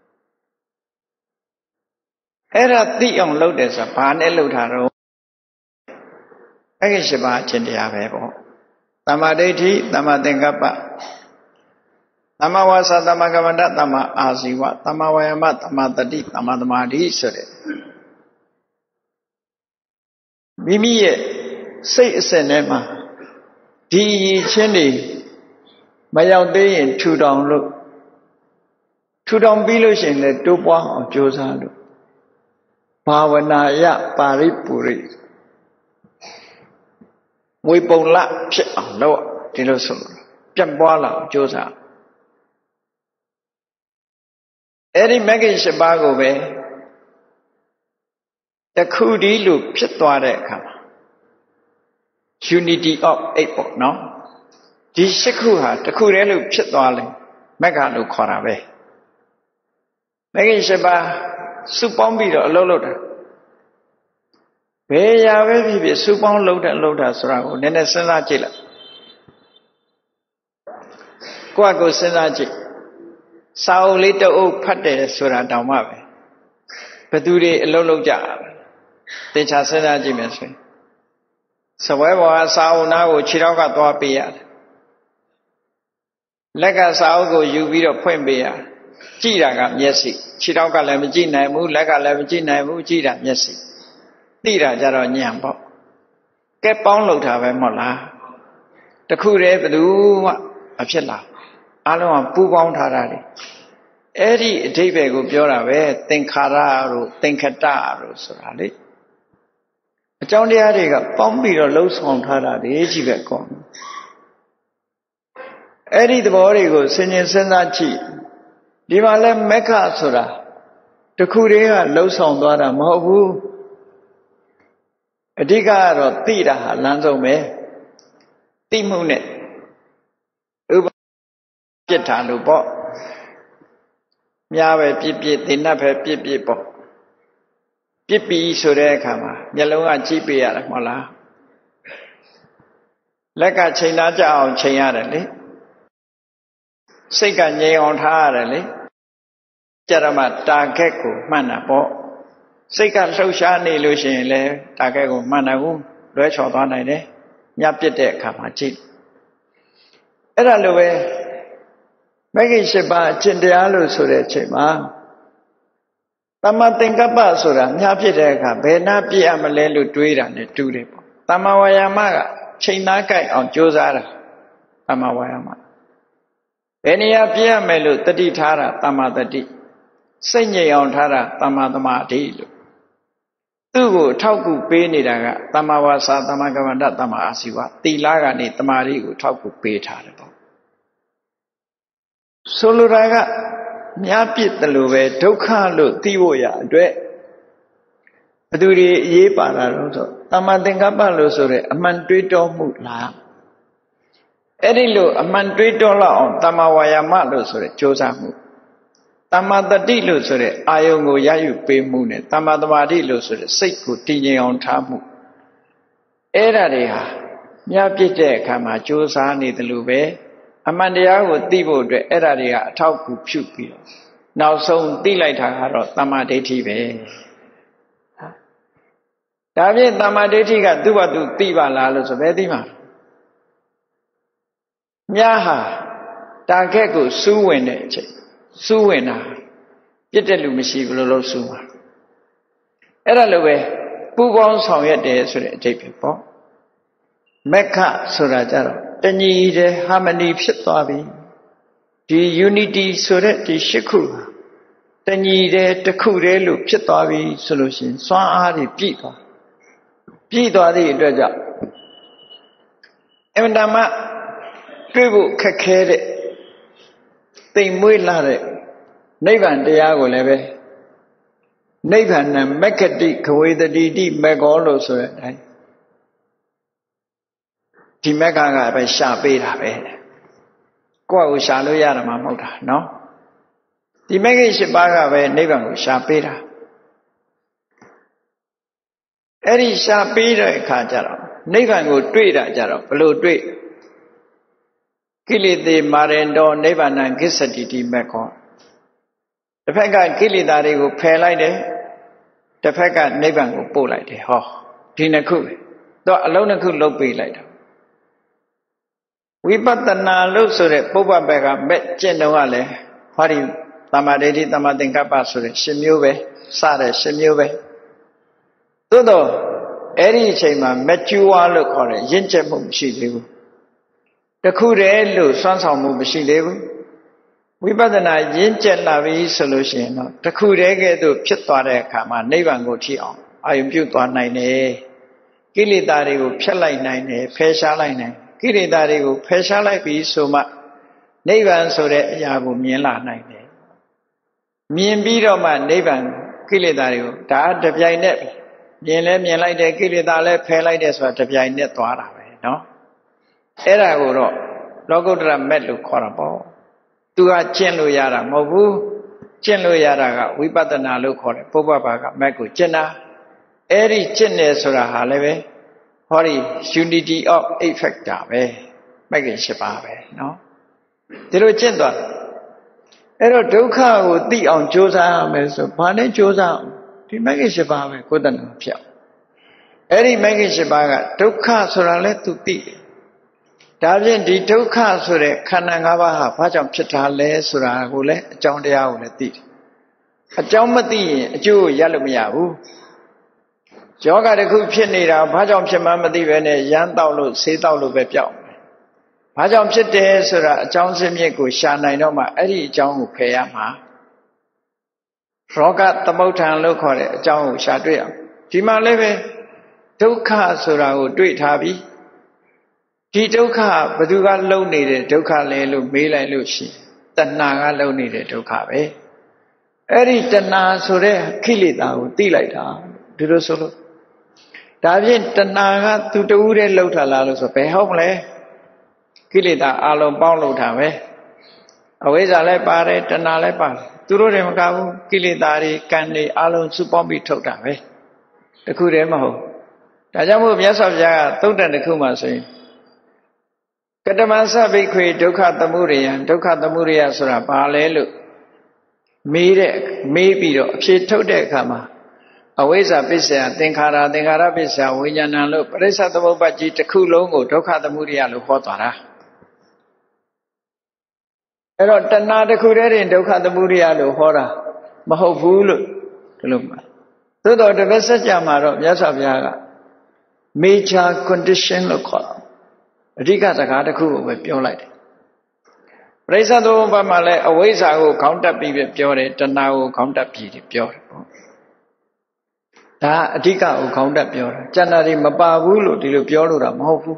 Speaker 1: အဲ့ဒါသိအောင်လုပ်တယ်ဆိုတာဘာနဲ့လုပ်တာတော့အဲ့ဒီ7ပါးအကျင့်တရားပဲပေါ့သမ္မာဒိဋ္ဌိသမ္မာသင်္ကပ္ပသမ္မာဝါစာသမ္မာကမ္မန္တသမ္မာအာဇီဝသမ္မာဝါယာမသမ္မာတတိသမ္မာသမာဓိဆိုတဲ့မိမိရဲ့စိတ်အစဉ်ထဲမှာဒီရည်ချင်းတွေမရောက်သေးရင်ထူထောင်လို့ထူထောင်ပြီးလို့ရှိရင်လည်းတိုးပွားအောင်ကြိုးစားလို့ဘာဝနာယပါရိပုရိမွေပုံလဖြစ်အောင်လို့ဒီလိုဆိုလို့ပြတ်ပွားလာအောင်ကြိုးစားအဲ့ဒီမဂ္ဂင်7ပါးကိုပဲတခုတည်းလို့ဖြစ်သွားတဲ့အခါမှာunity of 8ပေါ့နော်ဒီ8ခုဟာတခုတည်းလို့ဖြစ်သွားလဲမဂ္ဂလို့ခေါ်တာပဲမဂ္ဂင်7ပါးစုပေါင်းပြီးတော့အလုပ်လုပ်တာဘယ်ရာပဲဖြစ်ဖြစ်စုပေါင်းလုပ်တာဆိုတာကိုနည်းနည်းစဉ်းစားကြည့်လိုက်ကိုယ့်အကိုစဉ်းစားကြည့်စာအုပ်လေးတစ်အုပ်ဖတ်တယ်ဆိုတာတောင်မှပဲဘသူတွေအလုပ်လုပ်ကြသင်္ချာစဉ်းစားကြည့်မယ်ဆိုရင်စပွဲပေါ်ကစာအုပ်နားကိုခြေထောက်ကသွားပေးရတယ်လက်ကစာအုပ်ကိုယူပြီးတော့ဖွင့်ပေးရကြည့်တာကမျက်စိခြေထောက်ကလည်းမကြည့်နိုင်ဘူးလက်ကလည်းမကြည့်နိုင်ဘူးကြည့်တာမျက်စိသိတာကြတော့ညံပေါ့ကဲပေါင်းလုပ်တာပဲမဟုတ်လားတခုတည်းဘယ်သူမှမဖြစ်လာအားလုံးကပူပေါင်းထားတာလေအဲ့ဒီအဓိပ္ပာယ်ကိုပြောတာပဲသင်္ခါရတို့သင်္ခတတို့ဆိုတာလေအကြောင်းတရားတွေကပေါင်းပြီးတော့လှုပ်ဆောင်ထားတာလေကြီးပဲကောအဲ့ဒီသဘောတွေကိုစဉ်းကျင်စဉ်းစားကြည့်ဒီမှာလဲမက္ခဆိုတာတခုတည်းကလှုပ်ဆောင်သွားတာမဟုတ်ဘူးအဓိကကတော့သိတာဟာလမ်းဆုံးပဲသိမှုနဲ့ဥပပြစ်တာလို့ပေါ့များပဲပြစ်သိနှက်ပဲပြစ်ပေါ့ပြစ်ပြီးဆိုတဲ့အခါမှာမျက်လုံးကကြည့်ပြရတယ်မဟုတ်လားလက်ကချိန်သားကြအောင်ချိန်ရတယ်လေစိတ်ကငြိမ်အောင်ထားရတယ်လေကြရမှာတာဂက်ကိုမှတ်တာပေါ့စိတ်ကလှုပ်ရှားနေလို့ရှိရင်လည်းတာဂက်ကိုမှတ်နိုင်ဘူးလွဲချော်သွားနိုင်တယ်ညပြစ်တဲ့အခါမှာကြည့်အဲ့ဒါလိုပဲမဂ္ဂင်၈ပါးအကျင့်တရားလို့ဆိုတဲ့အချိန်မှာသမ္မာသင်္ကပ္ပဆိုတာညပြစ်တဲ့အခါဘယ်နှပြစ်ရမလဲလို့တွေးတာနဲ့တူတယ်ပေါ့သမ္မာဝါယာမကချိန်သားကြိုက်အောင်ကြိုးစားတာသမ္မာဝါယာမဘယ်နေရာပြည့်ရမယ်လို့တတိထားတာသမ္မာတတိစိတ်ငြိမ်အောင်ထားတာသမ္မာသမာဓိလို့သူ့ကိုအထောက်ကူပေးနေတာကသမ္မာဝါစာသမ္မာကမ္မန္တသမ္မာအာစီဝသီလကနေတမာရီကိုထောက်ကူပေးထားတယ်ပေါ့ဆိုလိုတာကမြားပြစ်တယ်လို့ပဲဒုက္ခလို့သိဖို့ရအတွက်ဘသူတွေအရေးပါတာလို့ဆိုသမ္မာသင်္ကပ္ပလို့ဆိုတဲ့အမှန်တွေးတောမှုလားအဲ့ဒီလိုအမှန်တွေးတောလောက်အောင်သမ္မာဝါယာမလို့ဆိုတဲ့ကြိုးစားမှုသမ္မာတတိလို့ဆိုတဲ့အာယုံကိုရယူပေးမှုနဲ့သမ္မာသမာဓိလို့ဆိုတဲ့စိတ်ကိုတည်ငြိမ်အောင်ထားမှုအဲ့ဒါတွေဟာမြတ်ပြည့်တဲ့အခါမှာကြိုးစားနေတယ်လို့ပဲအမှန်တရားကိုသိဖို့အတွက်အဲ့ဒါတွေကအထောက်အကူပြုပြီးတော့နောက်ဆုံးသိလိုက်တာကတော့သမ္မာဒိဋ္ဌိပဲဒါဖြင့်သမ္မာဒိဋ္ဌိကသူ့ဘာသူသိပါလားလို့ဆိုဘယ်သိမှာမြတ်ဟာတာခက်ကိုစူးဝင်တဲ့အချိန်စူးဝင်တာပြစ်တဲ့လူမရှိဘူးလို့စူးမှာအဲ့ဒါလိုပဲပူပေါင်းဆောင်ရွက်တယ်ဆိုတဲ့အဓိပ္ပာယ်ပေါ့မက္ခဆိုတာကြတော့တညီတဲ့ harmony ဖြစ်သွားပြီဒီ unity ဆိုတဲ့ဒီရှစ်ခုတညီတဲ့တစ်ခုတည်းလို့ဖြစ်သွားပြီဆိုလို့ရှိရင်စွမ်းအားတွေပြည့်သွားသည့်အတွက်ကြောင့်အမှန်တမ်းတွေ့ဖို့ခက်ခဲတဲ့သိမ်မွေ့လာတဲ့နိဗ္ဗာန်တရားကိုလည်းပဲနိဗ္ဗာန်မက္ခတိခဝေတတိတိမက္ခောလို့ဆိုတဲ့အတိုင်းဒီမက္ခကပဲရှာပေးတာပဲကိုယ့်ကိုရှာလို့ရတာမှမဟုတ်တာနော်ဒီမက္ခိ၈ပါးကပဲနိဗ္ဗာန်ကိုရှာပေးတာအဲ့ဒီရှာပေးတဲ့အခါကျတော့နိဗ္ဗာန်ကိုတွေ့တာကြတော့ဘလို့တွေ့ကိလေသေမာရင်တော်နိဗ္ဗာန်ဂစ္ဆတိတိမက္ခောတစ်ဖက်ကကိလေသာတွေကိုဖယ်လိုက်တယ်တစ်ဖက်ကနိဗ္ဗာန်ကိုပို့လိုက်တယ်ဟောဒီနှစ်ခုတော့အလုံးနှစ်ခုလုပ်ပေးလိုက်တာဝိပဿနာလို့ဆိုတဲ့ပုဗ္ဗဘက်ကမဲ့ကျင့်တော့ကလည်းဟောဒီသမ္မာဒိဋ္ဌိသမ္မာသင်္ကပ္ပဆိုတဲ့၈မျိုးပဲစတဲ့၈မျိုးပဲသို့တော့အဲ့ဒီအချိန်မှာ mature လို့ခေါ်တဲ့ရင့်ကျက်မှုမရှိသေးဘူးတခုတည်းလို့စွမ်းဆောင်မှုမရှိသေးဘူးဝိပဿနာရင့်ကျက်လာပြီဆိုလို့ရှိရင်တော့တခုတည်းကဲ့သို့ဖြစ်သွားတဲ့အခါမှာနိဗ္ဗာန်ကိုထိအောင်အာရုံပြုသွားနိုင်တယ်ကိလေသာတွေကိုဖျက်လိုက်နိုင်တယ်ဖယ်ရှားလိုက်နိုင်ကိလေသာတွေကိုဖယ်ရှားလိုက်ပြီဆိုမှနိဗ္ဗာန်ဆိုတဲ့အရာကိုမြင်လာနိုင်တယ်မြင်ပြီးတော့မှနိဗ္ဗာန်ကိလေသာတွေကိုဒါတပြိုင်နက်မြင်လဲမြင်လိုက်တယ်ကိလေသာလဲဖယ်လိုက်တယ်ဆိုတာတပြိုင်နက်သွားတာပဲเนาะအဲ့ဒါကိုတော့လောကုတ္တရမက်လို့ခေါ်တာပေါ့သူကကျင့်လို့ရတာမဟုတ်ဘူးကျင့်လို့ရတာကဝိပဿနာလို့ခေါ်တယ်ပုဗ္ဗဘာကမက်ကိုကျင့်တာအဲ့ဒီကျင့်တယ်ဆိုတာဟာလည်းပဲဟောဒီ unity of eight factor ပဲမက်ခင်၈ပါးပဲเนาะဒီလိုကျင့်သွားအဲ့တော့ဒုက္ခကိုသိအောင်ကြိုးစားရမယ်ဆိုဘာနဲ့ကြိုးစားဒီမက်ခင်၈ပါးပဲကိုယ်တဏ္ဍာဖြောက်အဲ့ဒီမက်ခင်၈ပါးကဒုက္ခဆိုတာလဲသူသိတယ်ဒါဖြင့်ဒီဒုက္ခဆိုတဲ့ခန္ဓာ၅ပါးဟာဘာကြောင့်ဖြစ်တာလဲဆိုတာကိုလည်းအကြောင်းတရားကိုလည်းသိတယ်အကြောင်းမသိရင်အကျိုးရလို့မရဘူးယောဂတစ်ခုဖြစ်နေတာဘာကြောင့်ဖြစ်မှမသိပဲနဲ့ရမ်းတောက်လို့ဆေးတောက်လို့ပဲပြောက်ဘာကြောင့်ဖြစ်တယ်ဆိုတာအကြောင်းစမြစ်ကိုရှာနိုင်တော့မှအဲ့ဒီအကြောင်းကိုဖယ်ရမှာရောဂသမုဋ္ဌာန်လို့ခေါ်တဲ့အကြောင်းကိုရှာတွေ့အောင်ဒီမှာလည်းပဲဒုက္ခဆိုတာကိုတွေ့ထားပြီဒီဒုက္ခဘယ်သူကလုံနေတဲ့ဒုက္ခလဲလို့မေးလိုက်လို့ရှိရင်တဏှာကလုံနေတဲ့ဒုက္ခပဲ Eri tana sore kilita tilaita. Dilo solo. David tanaga tu ure lauta lalo so pe homle. Kilita alon paulo tave. Aweza le pare tana le pare. Turo de makabu kilitari kandi alon supombi tota ve. The kude maho. Tajamu Yasavya, Totan the Kumasi. Katamasa Bikri, Doka the Muria, Doka the Muria Sura, Palelu. Maybe, she told the Kama. Aweza Pisa, Tinkara Pisa, Winyana look, Resa the Mobaji, the Kulongo, Doka the Muria Lupotara. Erotana the Kure in Doka the Muria Luhora, Mahopulu, Luma. Todo the message Yamaro, Yasavya. Major condition lo call. Riga the Kataku with pure light. Reza do Bamale, always I will count up with pure, and now count up pure. Da Dika will count up pure. Janari Mababulu, the pure Mofu.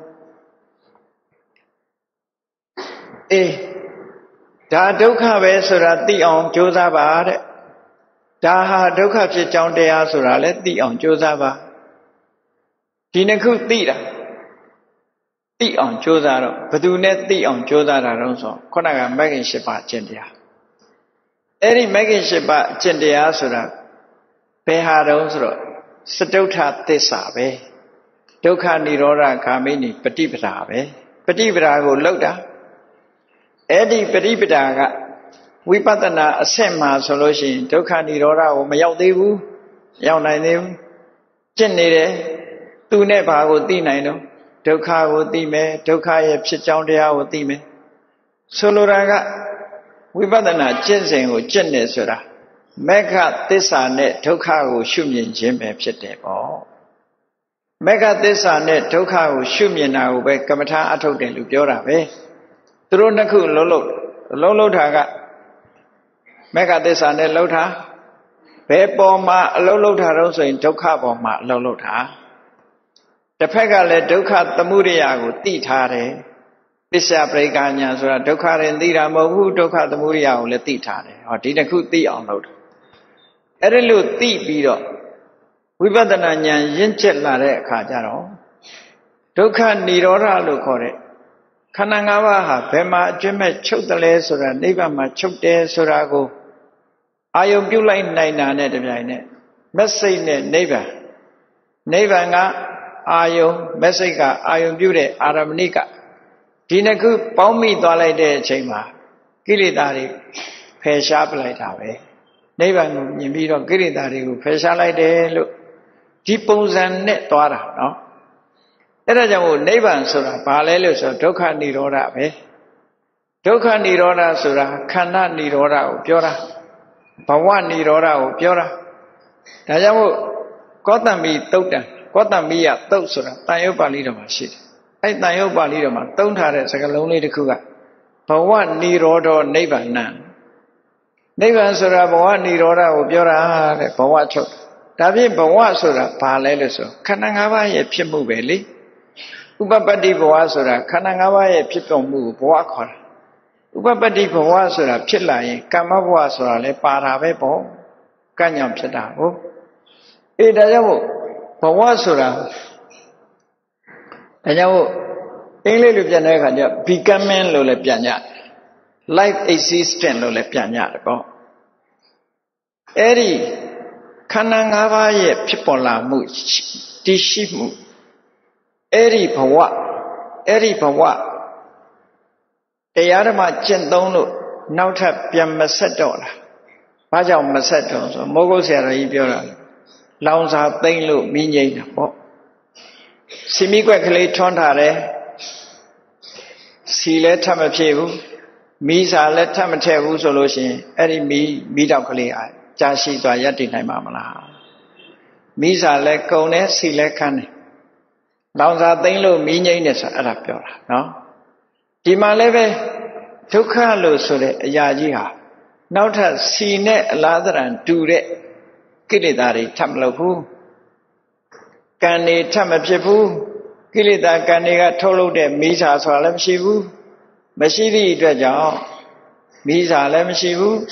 Speaker 1: Da Doka Vesura, the on Josaba. Da Doka Chichon de Asura, let the on Josaba. Tinaku tira. Ti on Josaro, but do net the on Josara Ronso, Konaga Magin Shepa Gendia. Eri Magin Shepa Gendia Sura, Peharosro, Sadota Tesabe, Doka Nirora Kamini, Petipitabe, Petipitago Loda, Edi Petipitaga, Wipatana Asema solution, Doka Nirora or Mayaudevu, Yaunainev, Genere. Tu ne bago ti naino, Doka wo ti me, Doka ye Pichondia wo ti me. Soloraga, Wibadana Jensen wo Jenne Sura. Mega Tessa net, Doka wo Shumin Jimbe Pitebo. Mega Tessa net, Doka wo Shumina wo Kamata Ato de Lubiora ve. Tronaku Lolo Taga. Mega Tessa net Lota. Bepoma Lolo Taroso in Doka Boma Lolota. The Pegale Doka the Muria, Titare, Pisa Pregania, so Doka and Dira Mohu, Doka the Muria, let Titare, or Tinaku tea on load. Erelu tea beedo. We better than Yinchet Lare Kajaro. Doka Nirora Lucore. Kanangawa, Pema, Jemme Chotale, Sura, Neva, Chote, Surago. I am you like Nina Net, Messay neighbor. Neva. Ayo, Messica, Ayo Beauty, Aramanica. Tinaku, Pomi Dolade Chema, Gilidari, Pesha like Ave. Never in Vido Gilidari, Pesha like de look. Tipos and net Dora, no? Erajamu, Nevan Sura, Parallelus or Doka Nirora, eh? Doka Nirora Sura, Kana Nirora, Piora, Pawan Nirora, Piora. Tajamu, Kotami Tota. Kotamia, Tosura, Tayopa Lidama shit. I Tayopa Lidama, don't have it, like a lonely Kuga. But one Nirodo neighbor nan. Neighbor Sura, one Nirora, or Biora, Pawacho. David Bawasura, Paraleso, Kanangava, a Pimu belly. Ubabadi Bawasura, Kanangava, a Pipo move, Boakor. Ubabadi Bawasura, Chilai, Kamawasura, Le Paravebo, Kanyam Chedabo. Edayavo. Pawasura. And now, English Pianaka, becoming Lola Piana, life existent Lola Piana. Eri Kanangava Pipola Much, Tishimu, Eri Pawa, Eyarama Gendono, Nauta Piamasetona, Baja Masetos, Mogosera Ibiora. Lounge are thing look meaning. Simi quickly tontare. See let Tamachevu. Misa let Tamachevu solution. Eri me meet up Kalia. Jashi to Ayati Mamala. Misa let Kone, see let Kane. Lounge are thing look meaning as a rapura. No? Timaleve took her Lusule Yajiha. Now to see net lather and do it. Kilidari Tamlopu Kani Tamapipu Kilida Kaniga Tolo de Misa Salam Shivu Mashiri Draja Misa Lam Shivu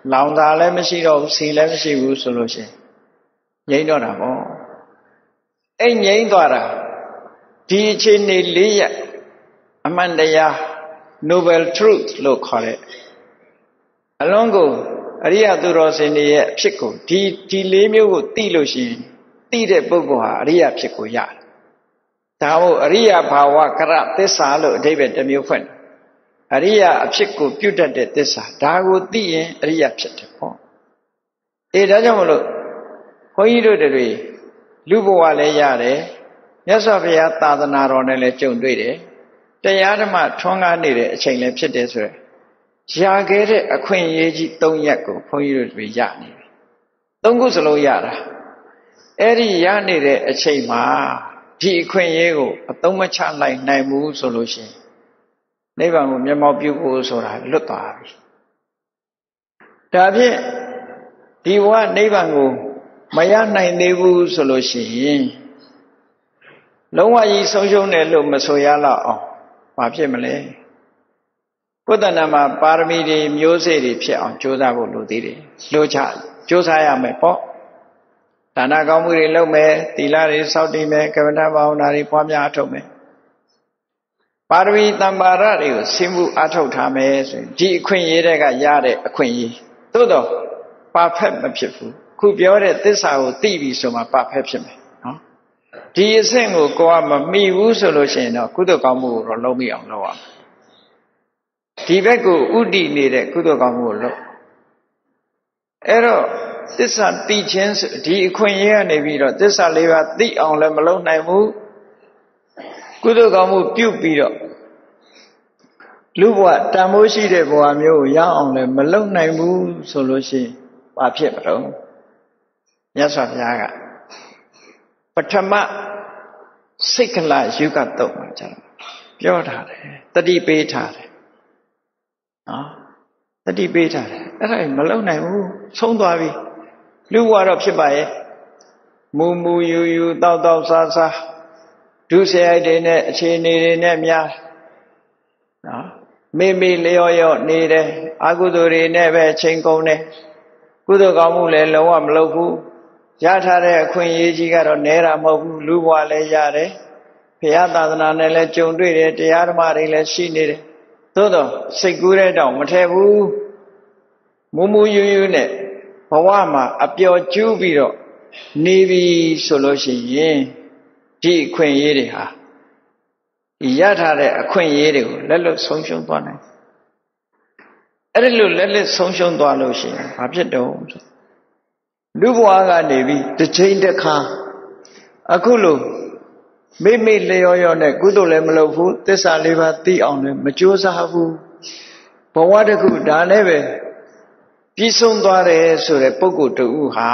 Speaker 1: လောင်သာလည်းမရှိတော့ဘူးစီလည်းမရှိဘူးဆိုလို့ရှိရင်ငြိမ်းတော့တာပေါ့အဲ့ငြိမ်းသွားတာဒီအခြေအနေ၄ရပ်အမှန်တရား Noble Truth လို့ခေါ်တဲ့အလုံးကိုအရိယသူတော်စင်တွေရဲ့အဖြစ်ကိုဒီ၄မျိုးကိုသိလို့ရှိရင်သိတဲ့ပုဂ္ဂိုလ်ဟာအရိယဖြစ်ကိုရတယ်ဒါမို့အရိယဘာဝကရသစ္စာလို့အဓိပ္ပာယ်တစ်မျိုးဖွင့်အရိယအဖြစ်ကိုပြုတ်တတ်တဲ့သစ္စာဒါကိုသိရင်အရိယဖြစ်တယ်ပေါ့ဒါကြောင့်မလို့ခွန်ကြီးတို့တွေလူဘဝလည်းရတယ်မြတ်စွာဘုရားသာသနာတော်နဲ့လည်းကြုံတွေ့တယ်တရားဓမ္မထွန်းကားနေတဲ့အချိန်လည်းဖြစ်တယ်ဆိုရယ်ရခဲ့တဲ့အခွင့်အရေးကြီး၃ရပ်ကိုခွန်ကြီးတို့တွေရနေပြီ၃ခုစလုံးရတာအဲ့ဒီရနေတဲ့အချိန်မှာဒီအခွင့်အရေးကိုအသုံးမချလိုက်နိုင်ဘူးဆိုလို့ရှိရင်နိဗ္ဗာန်ကိုမျက်မှောက်ပြုဖို့ဆိုတာလွတ်သွားပြီဒါဖြင့်ဒီဘဝနိဗ္ဗာန်ကိုမရနိုင်သေးဘူးဆိုလို့ရှိရင်လုံးဝကြီးဆုံးရှုံးတယ်လို့မဆိုရတော့အောင်ဘာဖြစ်မလဲကိုယ်တဏ္ဍာမှာပါရမီတွေမျိုးစေ့တွေဖြစ်အောင်ကြိုးစားဖို့လိုသေးတယ်လိုချကြိုးစားရမယ်ပေါ့ဒါနကောင်းမှုတွေလုပ်မယ်သီလတွေစောင့်တည်မယ်ကမ္မဋ္ဌာန်းဘာဝနာတွေပွားများအထောက်မယ်ပါရမီတမ္ပါရတွေကိုဆင်းမှုအထောက်ထားမယ်ဆိုရင်ဒီအခွင့်အရေးတွေကရတဲ့အခွင့်အရေးသို့တော့ perfect မဖြစ်ဘူးခုပြောတဲ့သစ္စာကိုသိပြီဆိုမှ perfect ဖြစ်မယ်နော်ဒီအဆင့်ကိုကိုယ်ကမမီဘူးဆိုလို့ရှိရင်တော့ကုသိုလ်ကောင်းမှုကိုတော့လုံးမိအောင်လုပ်ရမယ်ဒီဘက်ကိုဥတည်နေတဲ့ကုသိုလ်ကောင်းမှုကိုလုပ်အဲ့တော့သစ္စာသိခြင်းဒီအခွင့်အရေးကနေပြီးတော့သစ္စာ၄ပါးသိအောင်လည်းမလုပ်နိုင်ဘူးကုသိုလ်ကောင်းမှုပြုပြီးတော့လူဘဝတန်ဖိုးရှိတဲ့ဘဝမျိုးကိုရအောင်လည်းမလုပ်နိုင်ဘူးဆိုလို့ရှိရင်ဘာဖြစ်မလို့မြတ်စွာဘုရားကပထမစိတ်ကလယုဂတုတ်မှာကျတော့ပြောထားတယ်တတိပေးထားတယ်နော်တတိပေးထားတယ်အဲ့ဒါမလုပ်နိုင်ဘူးဆုံးသွားပြီလူဘဝတော့ဖြစ်ပါရဲ့မူမူယူယူတောက်တောက်စားစားဒုစရိုက်တွေနဲ့အခြေအနေတွေနဲ့များနော်မေ့မေ့လျော့လျော့နေတယ်အကုသိုလ်တွေနဲ့ပဲချိန်ကုန်တယ်ကုသိုလ်ကောင်းမှုလည်းလုံးဝမလုပ်ဘူးရထားတဲ့အခွင့်အရေးကြီးကတော့နဲတာမဟုတ်ဘူးလူဘဝလည်းရတယ်ဘုရားသာသနာနဲ့လည်းကြုံတွေ့တယ်တရားဓမ္မတွေလည်းရှိနေတယ်သို့တော့စိတ်ကူးတဲ့တောင်မထည့်ဘူးမူမူယူယူနဲ့ဘဝမှာအပျော်ကျူးပြီးတော့နေပြီဆိုလို့ရှိရင်ဒီအခွင့်အရေးတွေဟာရထားတဲ့အခွင့်အရေးတွေကိုလက်လွတ်ဆုံးရှုံးသွားနိုင်အဲ့ဒီလိုလက်လွတ်ဆုံးရှုံးသွားလို့ရှိရင်ဘာဖြစ်တော့လူဘဝကနေပြီးတစ်ချိန်တစ်ခါအခုလိုမိမိလျော်ရောနဲ့ကုသိုလ်လည်းမလုပ်ဘူးသစ္စာ၄ပါးသိအောင်လည်းမကြိုးစားဘူးဘဝတစ်ခုဒါနဲ့ပဲပြီးဆုံးသွားတယ်ဆိုတဲ့ပုဂ္ဂိုလ်တူဟာ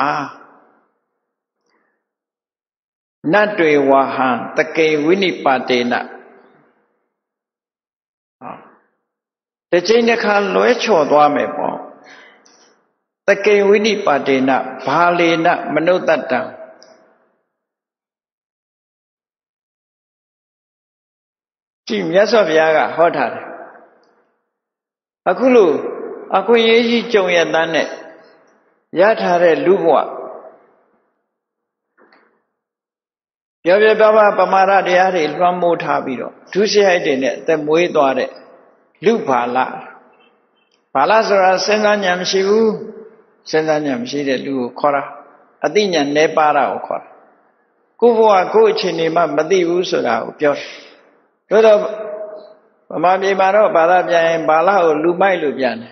Speaker 1: နတ်တွေဝါဟံတကေဝိနိပါတေနတစ်ချိန်တစ်ခါလွဲချော်သွားမယ်ပေါ့တကေဝိနိပါတေနဘာလေနမနုဿတ္တံကြည့်မြတ်စွာဘုရားကဟောထားတယ်အခုလို့အခွင့်အရေးကြီးကြုံရတဲ့နဲ့ရထားတဲ့လူဘဝပြောပြပါပမာဒတရားတွေလွှမ်းမိုးထားပြီးတော့ဒုစရိုက်တွေနဲ့အသက်မွေးသွားတဲ့လူဘာလဆိုတာစဉ်းစားဉာဏ်မရှိဘူးစဉ်းစားဉာဏ်မရှိတဲ့လူကိုခေါ်တာအသိဉာဏ်နည်းပါးတာကိုခေါ်တာကိုယ့်ဘဝကိုယ့်အခြေအနေမှမသိဘူးဆိုတာကိုပြောတယ်ဒါတော့ဗမာပြည်မှာတော့ဘာသာပြန်ရင်ဘာလကိုလူမိုက်လို့ပြန်တယ်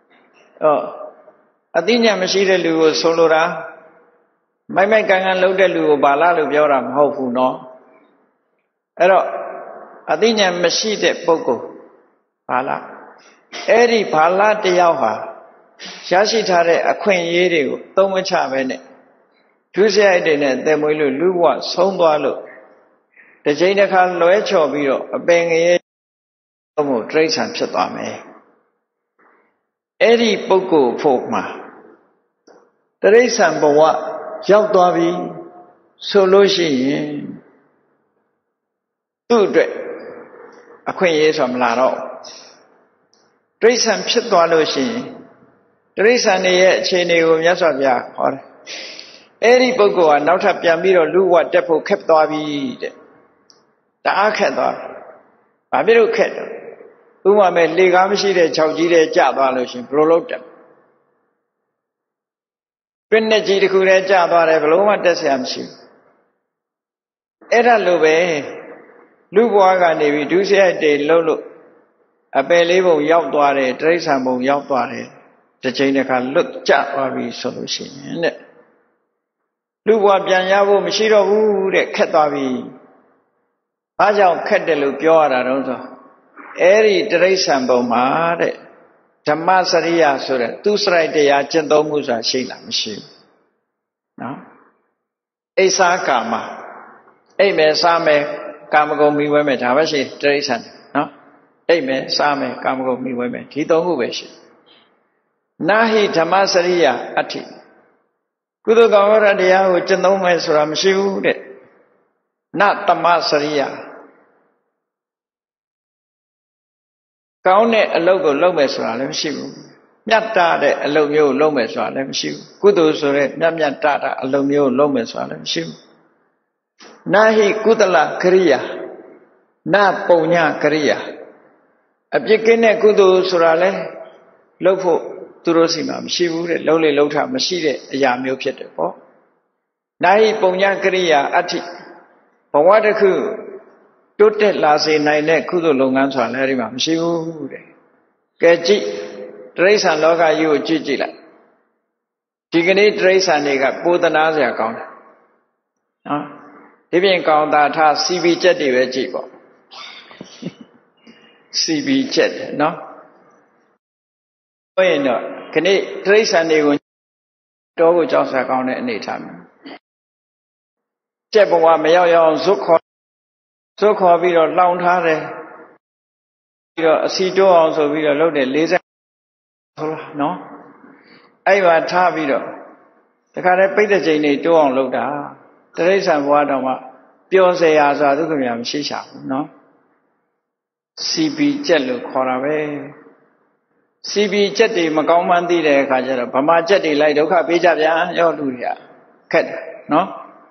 Speaker 1: အသိဉာဏ်မရှိတဲ့လူကိုဆိုလိုတာမိုက်ကန်လှုပ်တဲ့လူကိုဘာလလို့ပြောတာမဟုတ်ဘူးเนาะအဲ့တော့အသိဉာဏ်မရှိတဲ့ပုဂ္ဂိုလ်ဘာလအဲ့ဒီဘာလတယောက်ဟာရရှိထားတဲ့အခွင့်အရေးတွေကိုသုံးမချပဲနဲ့ဒုစရိုက်တွေနဲ့အသက်မွေးလို့လူဘဝဆုံးသွားလို့တစ်ချိန်တစ်ခါလွဲချော်ပြီးတော့အပင်ငရဲဘုံတိရစ္ဆာန်ဖြစ်သွားမယ်အဲ့ဒီပုဂ္ဂိုလ်ဖို့မှာတိရစ္ဆာန်ဘဝရောက်သွားပြီဆိုလို့ရှိရင်သူ့အတွက်အခွင့်အရေးဆိုမလာတော့တိရစ္ဆာန်ဖြစ်သွားလို့ရှိရင်တရိစ္ဆာန်တွေရဲ့အခြေအနေကိုမြတ်စွာဘုရားဟောတယ်အဲ့ဒီပုဂ္ဂိုလ်ကနောက်ထပ်ပြန်ပြီးတော့လူဘဝတက်ဖို့ခက်သွားပြီတဲ့တအားခက်သွားဘာဖြစ်လို့ခက်တော့ဥပမာမဲ့လေကားမရှိတဲ့ခြောက်ကြီးတဲ့ကျသွားလို့ရှင်ဘယ်လိုလုပ်တယ်ပြည့်နဲ့ကြီးတစ်ခုတည်းကျသွားတယ်ဘယ်လို့မှတက်เสียမရှိဘူးအဲ့ဒါလိုပဲလူဘဝကနေပြီးဒုစရိုက်တွေလှုပ်လို့အပယ်လေးပုံရောက်သွားတယ်တိရစ္ဆာန်ပုံရောက်သွားတယ်တစ်ချိန်တစ်ခါလွတ်ကျသွားပြီဆိုလို့ရှိရင်တဲ့လူဘဝပြန်ရဖို့မရှိတော့ဘူးတဲ့ခက်သွားပြီဘာကြောင့်ခက်တယ်လို့ပြောရတာတော့ဆိုအဲ့ဒီတိရစ္ဆာန်ပုံမှာတဲ့ဓမ္မစရိယဆိုတဲ့သူစရိုက်တရားကျင့်သုံးမှုဆိုတာရှိလားမရှိဘူးနော်အိဆာကာမအိမ်မယ်စားမယ်ကာမဂုဏ်မိဝဲမယ်ဒါပဲရှိတိရစ္ဆာန်နော်အိမ်မယ်စားမယ်ကာမဂုဏ်မိဝဲမယ်ဒီသုံးခုပဲရှိနာဟိဓမ္မစရိယအဋ္ဌိကုသိုလ်ကောင်းရာတရားကိုကျင့်သုံးမယ်ဆိုတာမရှိဘူးတဲ့နတမစရိယကောင်းတဲ့အလုပ်ကိုလုပ်မယ်ဆိုတာလည်းမရှိဘူးမြတ်တာတဲ့အလုပ်မျိုးကိုလုပ်မယ်ဆိုတာလည်းမရှိဘူးကုသိုလ်ဆိုတဲ့မြတ်မြတ်တာအလုပ်မျိုးကိုလုပ်မယ်ဆိုတာလည်းမရှိဘူးနာဟိကုသလကရိယာနပုံညကရိယာအပြစ်ကင်းတဲ့ကုသိုလ်ဆိုတာလည်းလုပ်ဖို့သူတို့စီမှာမရှိဘူးတဲ့လုံးလေလုံးထမရှိတဲ့အရာမျိုးဖြစ်တယ်ပေါ့နာဟိပုံညကရိယာအဋ္ဌိဘဝတစ်ခုတိုးတက်လာစေနိုင်တဲ့ကုသိုလ်လုပ်ငန်းဆိုတာလည်းဒီမှာမရှိဘူးတဲ့ကဲကြည့်တိရစ္ဆာန်လောကကြီးကိုကြည့်ကြည့်လိုက်ဒီကနေ့တိရစ္ဆာန်တွေကပိုသနာစရာကောင်းတယ်နော်ဒီပြင်ကောင်းတာထား CB ကျက်တွေပဲကြည့်ပေါ့ CB ကျက်နော်ဆိုရင်တော့ခဏတိရစ္ဆာန်တွေကိုတောကိုကြောက်စရာကောင်းတဲ့အနေထားမျိုးကျက်ဘဝမရောက်ရအောင်ဇွတ်ခေါ်ပြီးတော့လောင်ထားတယ်ပြီးတော့အစီတိုးအောင်ဆိုပြီးတော့လုပ်တယ်40ဟုတ်လားနော်အဲ့ပါထားပြီးတော့တခါတည်းပိတ်တဲ့ချိန်တွေတိုးအောင်လုပ်တာတိရစ္ဆာန်ဘဝတော့မှပျော်စရာဆိုတာဒုက္ခများမရှိချဘူးနော် CB ကျက်လို့ခေါ်တာပဲ CB ကျက်တွေမကောင်းမှန်းသိတဲ့အခါကျတော့ဗမာကျက်တွေလိုက်ဒုက္ခပေးကြပြန်ရောလူတွေကခက်တယ်နော်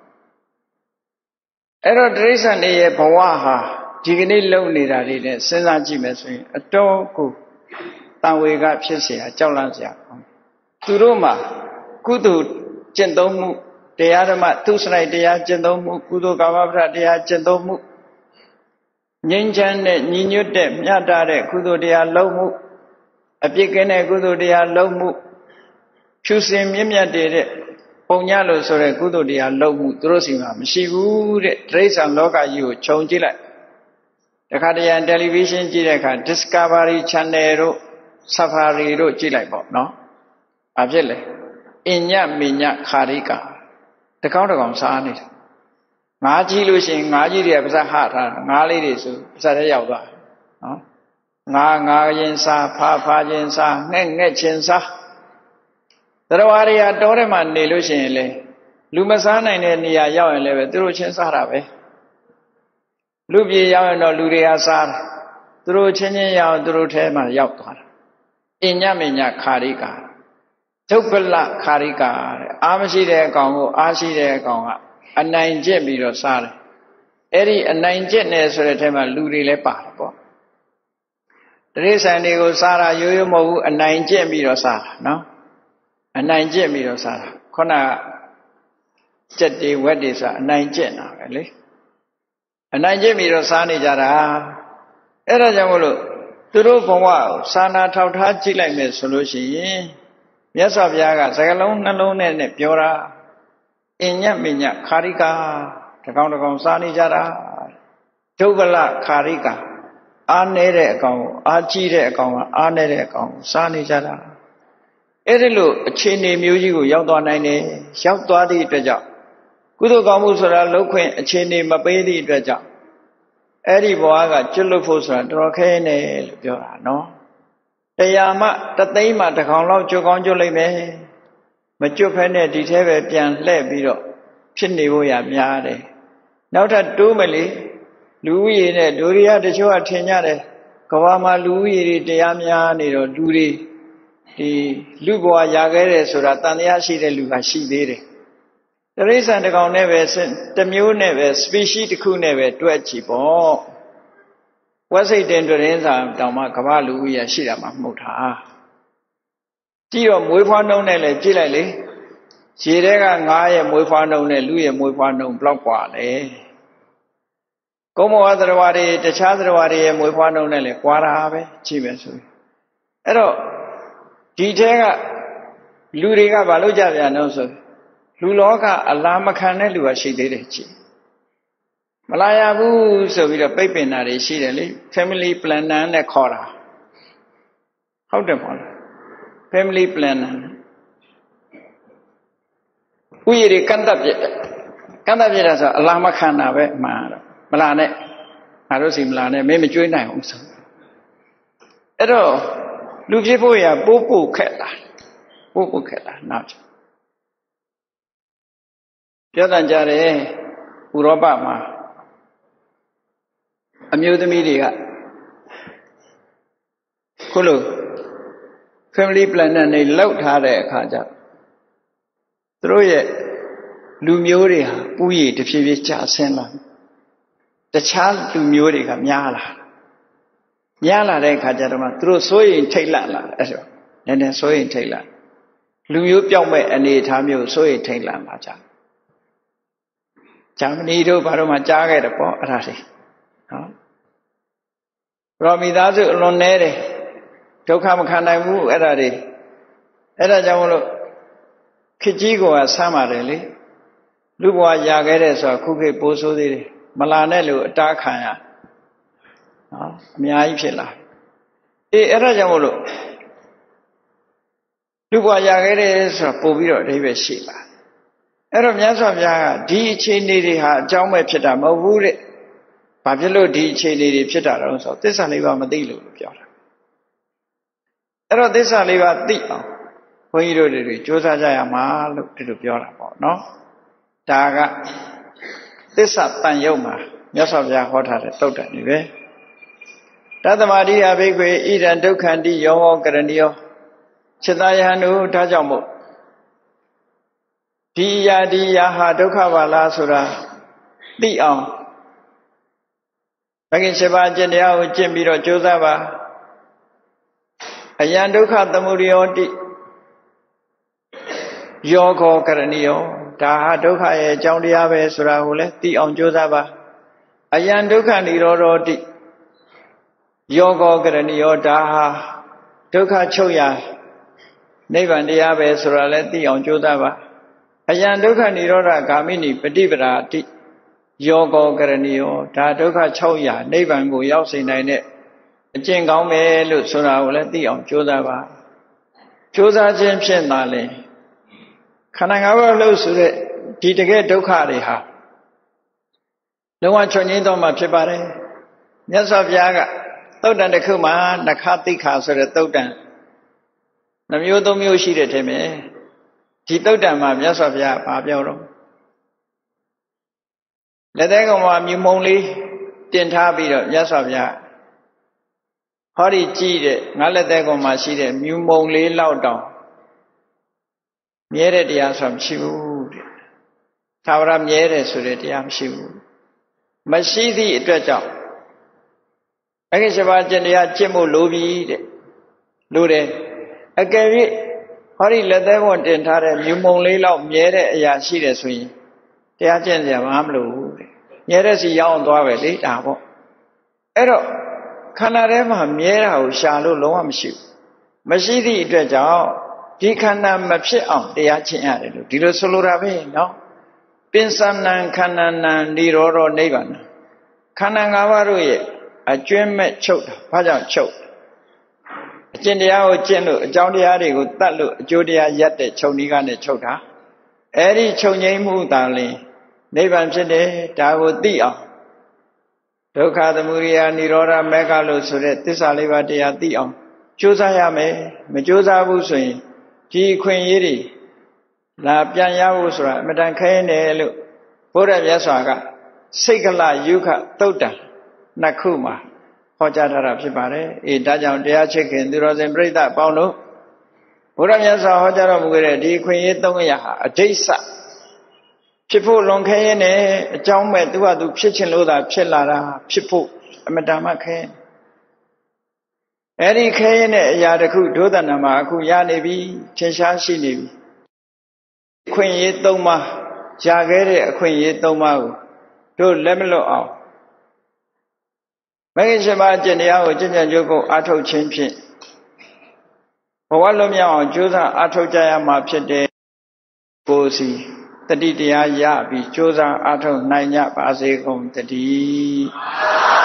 Speaker 1: အဲ့တော့တိရစ္ဆာန်တွေရဲ့ဘဝဟာဒီကနေ့လုံနေတာတွေနဲ့စဉ်းစားကြည့်မယ်ဆိုရင်အတော်ကိုတန်ဝေကဖြစ်เสียကြောက်လန့်เสียသူတို့မှာကုသိုလ်ကျင့်သုံးမှုတရားဓမ္မသူစရိုက်တရားကျင့်သုံးမှုကုသိုလ်ကာမပဒတရားကျင့်သုံးမှုငြိမ်းချမ်းတဲ့ညီညွတ်တဲ့မြတ်တာတဲ့ကုသိုလ်တရားလုပ်မှုအပြစ်ကင်းတဲ့ကုသိုလ်တရားလုပ်မှုဖြူစင်မြင့်မြတ်တဲ့ပုံညလို့ဆိုတဲ့ကုသိုလ်တရားလုပ်မှုသူတို့စီမှာမရှိဘူးတဲ့တိရစ္ဆာန်လောကကြီးကိုခြုံကြည့်လိုက်တခါတရံတယ်လီဗီရှင်းကြည့်တဲ့အခါ Discovery Channel တို့ Safari တို့ကြည့်လိုက်ပေါ့နော်ဘာဖြစ်လဲအညမညခါရိကာတကောင်းတကောင်စားနေတာငါးကြီးလို့ရှိရင်ငါးကြီးတွေကပါးစပ်ဟထားငါးလေးတွေဆိုပါးစပ်ထဲရောက်သွားနော်ငါရင်စားဖာချင်းစားငှက်ချင်းစားတရားဝရတောထဲမှာနေလို့ရှိရင်လေလူမစားနိုင်တဲ့နေရာရောက်ရင်လည်းပဲသူတို့ချင်းစားတာပဲလူပြေရောက်ရင်တော့လူတွေကစားတယ်သူတို့ချင်းချင်းရောက်သူတို့ထဲမှာရောက်သွားတာအညမညခါရိကာဒုက္ခလခါရိကာတဲ့အားမရှိတဲ့အကောင်ကိုအားရှိတဲ့အကောင်ကအနိုင်ကျင့်ပြီးတော့စားတယ်အဲ့ဒီအနိုင်ကျင့်နေဆိုတဲ့ထဲမှာလူတွေလည်းပါတယ်ပေါ့တိရစ္ဆာန်တွေကိုစားတာရိုးရိုးမဟုတ်ဘူးအနိုင်ကျင့်ပြီးတော့စားတာနော်အနိုင်ကျင့်ပြီးတော့စားတာခုနကကြက်တွေဝက်တွေဆိုအနိုင်ကျင့်တာပဲလေအနိုင်ကျင့်ပြီးတော့စားနေကြတာအဲ့ဒါကြောင့်မို့လို့သူတို့ဘဝကိုစာနာထောက်ထားကြည့်လိုက်မယ်ဆိုလို့ရှိရင်မြတ်စွာဘုရားကစကားလုံးနှလုံးနဲ့ပြောတာအညမညခါရိကာတကောင်တကောင်စားနေကြတာဒုက္ခလခါရိကာအားနည်းတဲ့အကောင်အားကြီးတဲ့အကောင်ကအားနည်းတဲ့အကောင်စားနေကြတာအဲ့ဒီလိုအခြေအနေမျိုးကြီးကိုရောက်သွားနိုင်တယ်ရောက်သွားသည့်အတွက်ကြောင့်ကုသိုလ်ကောင်းမှုဆိုတာလှုပ်ခွင့်အခြေအနေမပေးသည့်အတွက်ကြောင့်အဲ့ဒီဘဝကကျွတ်လွတ်ဖို့ဆိုတာတော်တော်ခဲနေလို့ပြောတာနော်တရားမှတသိန်းမှတစ်ခေါင်လောက်ကျွတ်ကောင်းကျွတ်လိုက်မယ်မကျွတ်ဖဲနဲ့ဒီထဲပဲပြန်လှည့်ပြီးတော့ဖြစ်နေဖို့ရများတယ်နောက်ထပ်တိုးမလေလူဦးရေနဲ့ဒုရိယတချို့ကထင်ကြတယ်ကဘာမှာလူဦးရေတွေတရားများနေတော့လူတွေဒီလူဘဝရခဲ့တယ်ဆိုတာတန်တရားရှိတဲ့လူကရှိသေးတယ်တရိစ္ဆာန်တစ်ကောင်နဲ့ပဲတစ်မျိုးနဲ့ပဲ species တစ်ခုနဲ့ပဲတွဲကြည့်ပေါ့ဝက်စိတ်တင်တွင်စာတောင်မှကမ္ဘာလူဦးရေရှိတာမှမဟုတ်တာကြည့်တော့မွေးဖွားနှုန်းနဲ့လည်းကြည့်လိုက်လေရေထဲကငါးရဲ့မွေးဖွားနှုန်းနဲ့လူရဲ့မွေးဖွားနှုန်းဘယ်လောက်กว่าလဲကုန်းဘဝသတ္တဝါတွေတခြားသတ္တဝါတွေရဲ့မွေးဖွားနှုန်းနဲ့လည်းကွာတာပဲကြည့်မယ်ဆိုရင်အဲ့တော့ဒီထဲကလူတွေကဘာလို့ကြပြန်တော့ဆိုလူလောကအလားမခံတဲ့လူကရှိသေးတယ်ကြည့်မလာရဘူးဆိုပြီးတော့ပိတ်ပင်တာတွေရှိတယ်လေ family planner နဲ့ခေါ်တာဟုတ်တယ်မဟုတ်လား family planner ဥယျာဉ်တွေကန့်တပ်ပြတာဆိုအလားမခံတာပဲမှားတော့မလာနဲ့ငါတို့စီမလာနဲ့မင်းမကျွေးနိုင်ဘူးဆိုအဲ့တော့လူဖြစ်ဖို့ရပို့ခက်လာနောက်ပြောတန်ကြတယ်ဥရောပမှာအမျိုးသမီးတွေကခုလို family planner နဲ့လောက်ထားတဲ့အခါကျသူတို့ရဲ့လူမျိုးတွေဟာပူးရည်တဖြည်းဖြည်းကျဆင်းလာတခြားလူမျိုးတွေကများလာတဲ့အခါကျတော့မှသူတို့စိုးရင်ထိတ်လန့်လာအဲ့တော့နည်းနည်းစိုးရင်ထိတ်လန့်လူမျိုးပြောင်းမဲ့အနေအထားမျိုးစိုးရင်ထိတ်လန့်လာကြဂျာမနီတို့ဘာလို့မှကြားခဲ့တယ်ပေါ့အဲ့ဒါတွေနော်ဘရောမီသားစုအလွန်နေတယ်ဒုက္ခမခံနိုင်ဘူးအဲ့ဒါကြောင့်မလို့ခေကြီးကဆမ်းပါတယ်လေလူဘဝရခဲ့တဲ့ဆိုခုခေပိုးဆိုးသေးတယ်မလာနဲ့လို့အတားခံရနော်အများကြီးဖြစ်လာအဲ့ဒါကြောင့်မလို့လူဘဝရခဲ့တဲ့ဆိုတာပို့ပြီးတော့အဓိပ္ပာယ်ရှိလာအဲ့တော့မြတ်စွာဘုရားကဒီအခြေအနေတွေဟာအကြောင်းပဲဖြစ်တာမဟုတ်ဘူးတဲ့ဘာဖြစ်လို့ဒီအခြေအနေတွေဖြစ်တာလဲဆိုတော့သစ္စာလေးပါးမသိလို့ပြောတာအဲ့တော့သစ္စာလေးပါးသိအောင်ဘုန်းကြီးတို့တွေကြိုးစားကြရမှာလို့ဒီလိုပြောတာပေါ့နော်ဒါကသစ္စာတန်ရုပ်မှာမြတ်စွာဘုရားဟောထားတဲ့သုတ်တန်တွေပဲတသမာဓိအဘိက္ခွေဣဒံဒုက္ခန္တိယောဟောကရဏီယောจิตายานုဒါကြောင့်မို့ဒီယာဟာဒုက္ခပါလားဆိုတာသိအောင်မဂ္ဂင်7ပါးအကျင့်တရားကိုကျင့်ပြီးတော့ကြိုးစားပါအယံဒုက္ခသမုဒယောတိယောခောကရဏီယောဒါဟာဒုက္ခရဲ့အကြောင်းတရားပဲဆိုတာကိုလည်းသိအောင်ကြိုးစားပါအယံဒုက္ခនិရောဓောတိယောခောကရဏီယောဒါဟာဒုက္ခချုပ်ရာနိဗ္ဗာန်တရားပဲဆိုတာလည်းသိအောင်ကြိုးစားပါအယံဒုက္ခនិရောဓဂ ामि နိပฏิပဒါတိယောခောကရဏီယောဒါဒုက္ခချုပ်ရာနိဗ္ဗာန်ကိုရောက်စေနိုင်တဲ့အကျင့်ကောင်းပဲလို့ဆိုတာကိုလည်းသိအောင်ကြိုးစားပါကြိုးစားခြင်းဖြင့်သာလေခန္ဓာ၅ပါးလို့ဆိုတဲ့ဒီတကယ်ဒုက္ခတွေဟာလုံးဝချုပ်ငြိမ်းတော့မှဖြစ်ပါတယ်မြတ်စွာဘုရားကသုတ်တန်တစ်ခုမှာနခသိက္ခာဆိုတဲ့သုတ်တန်နှမျိုးသုံးမျိုးရှိတဲ့ထင်မယ်ဒီသုတ်တန်မှာမြတ်စွာဘုရားဗာပြောတော့လက်သေးကောင်မှာမြူမုံလေးတင်ထားပြီးတော့မြတ်စွာဘုရားဟောဒီကြည့်တဲ့ငါလက်သေးကောင်မှာရှိတဲ့မြူမုံလေးလောက်တောင်မြဲတဲ့တရားဆိုတာမရှိဘူးတဲ့သာဝရမြဲတယ်ဆိုတဲ့တရားမရှိဘူးမရှိသည့်အတွက်ကြောင့်မဂ္ဂင်7ပါးကျင့်တရားကျင့်ဖို့လိုပြီတဲ့လိုတယ်အကယ်၍ဟောဒီလက်သေးကောင်တင်ထားတဲ့မြူမုံလေးလောက်မြဲတဲ့အရာရှိတယ်ဆိုရင်တရားကျင့်စရာမလိုဘူးတဲ့မြဲတဲ့စီရောက်အောင်သွားပဲလေဒါပေါ့အဲ့တော့ခန္ဓာထဲမှာမြဲတာကိုရှာလို့လုံးဝမရှိဘူးမရှိသည့်အတွက်ကြောင့်ဒီခန္ဓာမဖြစ်အောင်တရားကျင့်ရတယ်လို့ဒီလိုဆိုလိုတာပဲနော်ပင်စနံခန္ဓာနံនិရောဓောနိဗ္ဗာန်ခန္ဓာ၅ပါးတို့ရဲ့အကျွင်းမဲ့ချုပ်တာဘာကြောင့်ချုပ်အကျင့်တရားကိုကျင့်လို့အကြောင်းတရားတွေကိုတတ်လို့အကျိုးတရားရက်တဲ့ချုပ်နည်းကနေချုပ်တာအဲ့ဒီချုပ်ငြိမ်းမှုသာလျှင်နိဗ္ဗာန်ဖြစ်တယ်ဒါကိုသိအောင်ဒုက္ခသမုဒယនិရောဓမဂ္ဂလို့ဆိုတဲ့သစ္စာလေးပါးတရားသိအောင်ကြိုးစားရမယ်မကြိုးစားဘူးဆိုရင်ဒီခွင့်ရေးတွေလာပြန်ရဖို့ဆိုတာအမတန်ခဲနေလို့ဘုရားမြတ်စွာကစိတ်ကလယုခသုတ်တံနှစ်ခုမှာဟောကြားထားတာဖြစ်ပါတယ်ဒါကြောင့်တရားချစ်ခင်သူတော်စင်ပြိဿအပေါင်းတို့ဘုရားမြတ်စွာဟောကြားတော်မူခဲ့တဲ့ဒီခွင့်ရေး၃ရာဟာအဋိစ္စဖြစ်ဖို့လွန်ခဲရင်းနဲ့အကြောင်းမဲ့သူ့ဟာသူဖြစ်ခြင်းလို့သာဖြစ်လာတာဖြစ်ဖို့အမတန်မှခဲအဲ့ဒီခဲရင်းတဲ့အရာတစ်ခုဒုသနာမှာအခုရနေပြီထင်ရှားရှိနေပြီခွင့်ရေး၃ပါးရခဲ့တဲ့အခွင့်ရေး၃ပါးကိုတို့လက်မလွတ်အောင်မဂ္ဂင်7ပါးအကျင့်တရားကိုကျင့်ကြံကြိုးကိုအားထုတ်ခြင်းဖြင့်ဘဝလွတ်မြောက်အောင်ကြိုးစားအားထုတ်ကြရမှာဖြစ်တယ်ကိုယ်စီတတိတရားရပြီးကြိုးစားအားထုတ်နိုင်ကြပါစေကုန်တည်း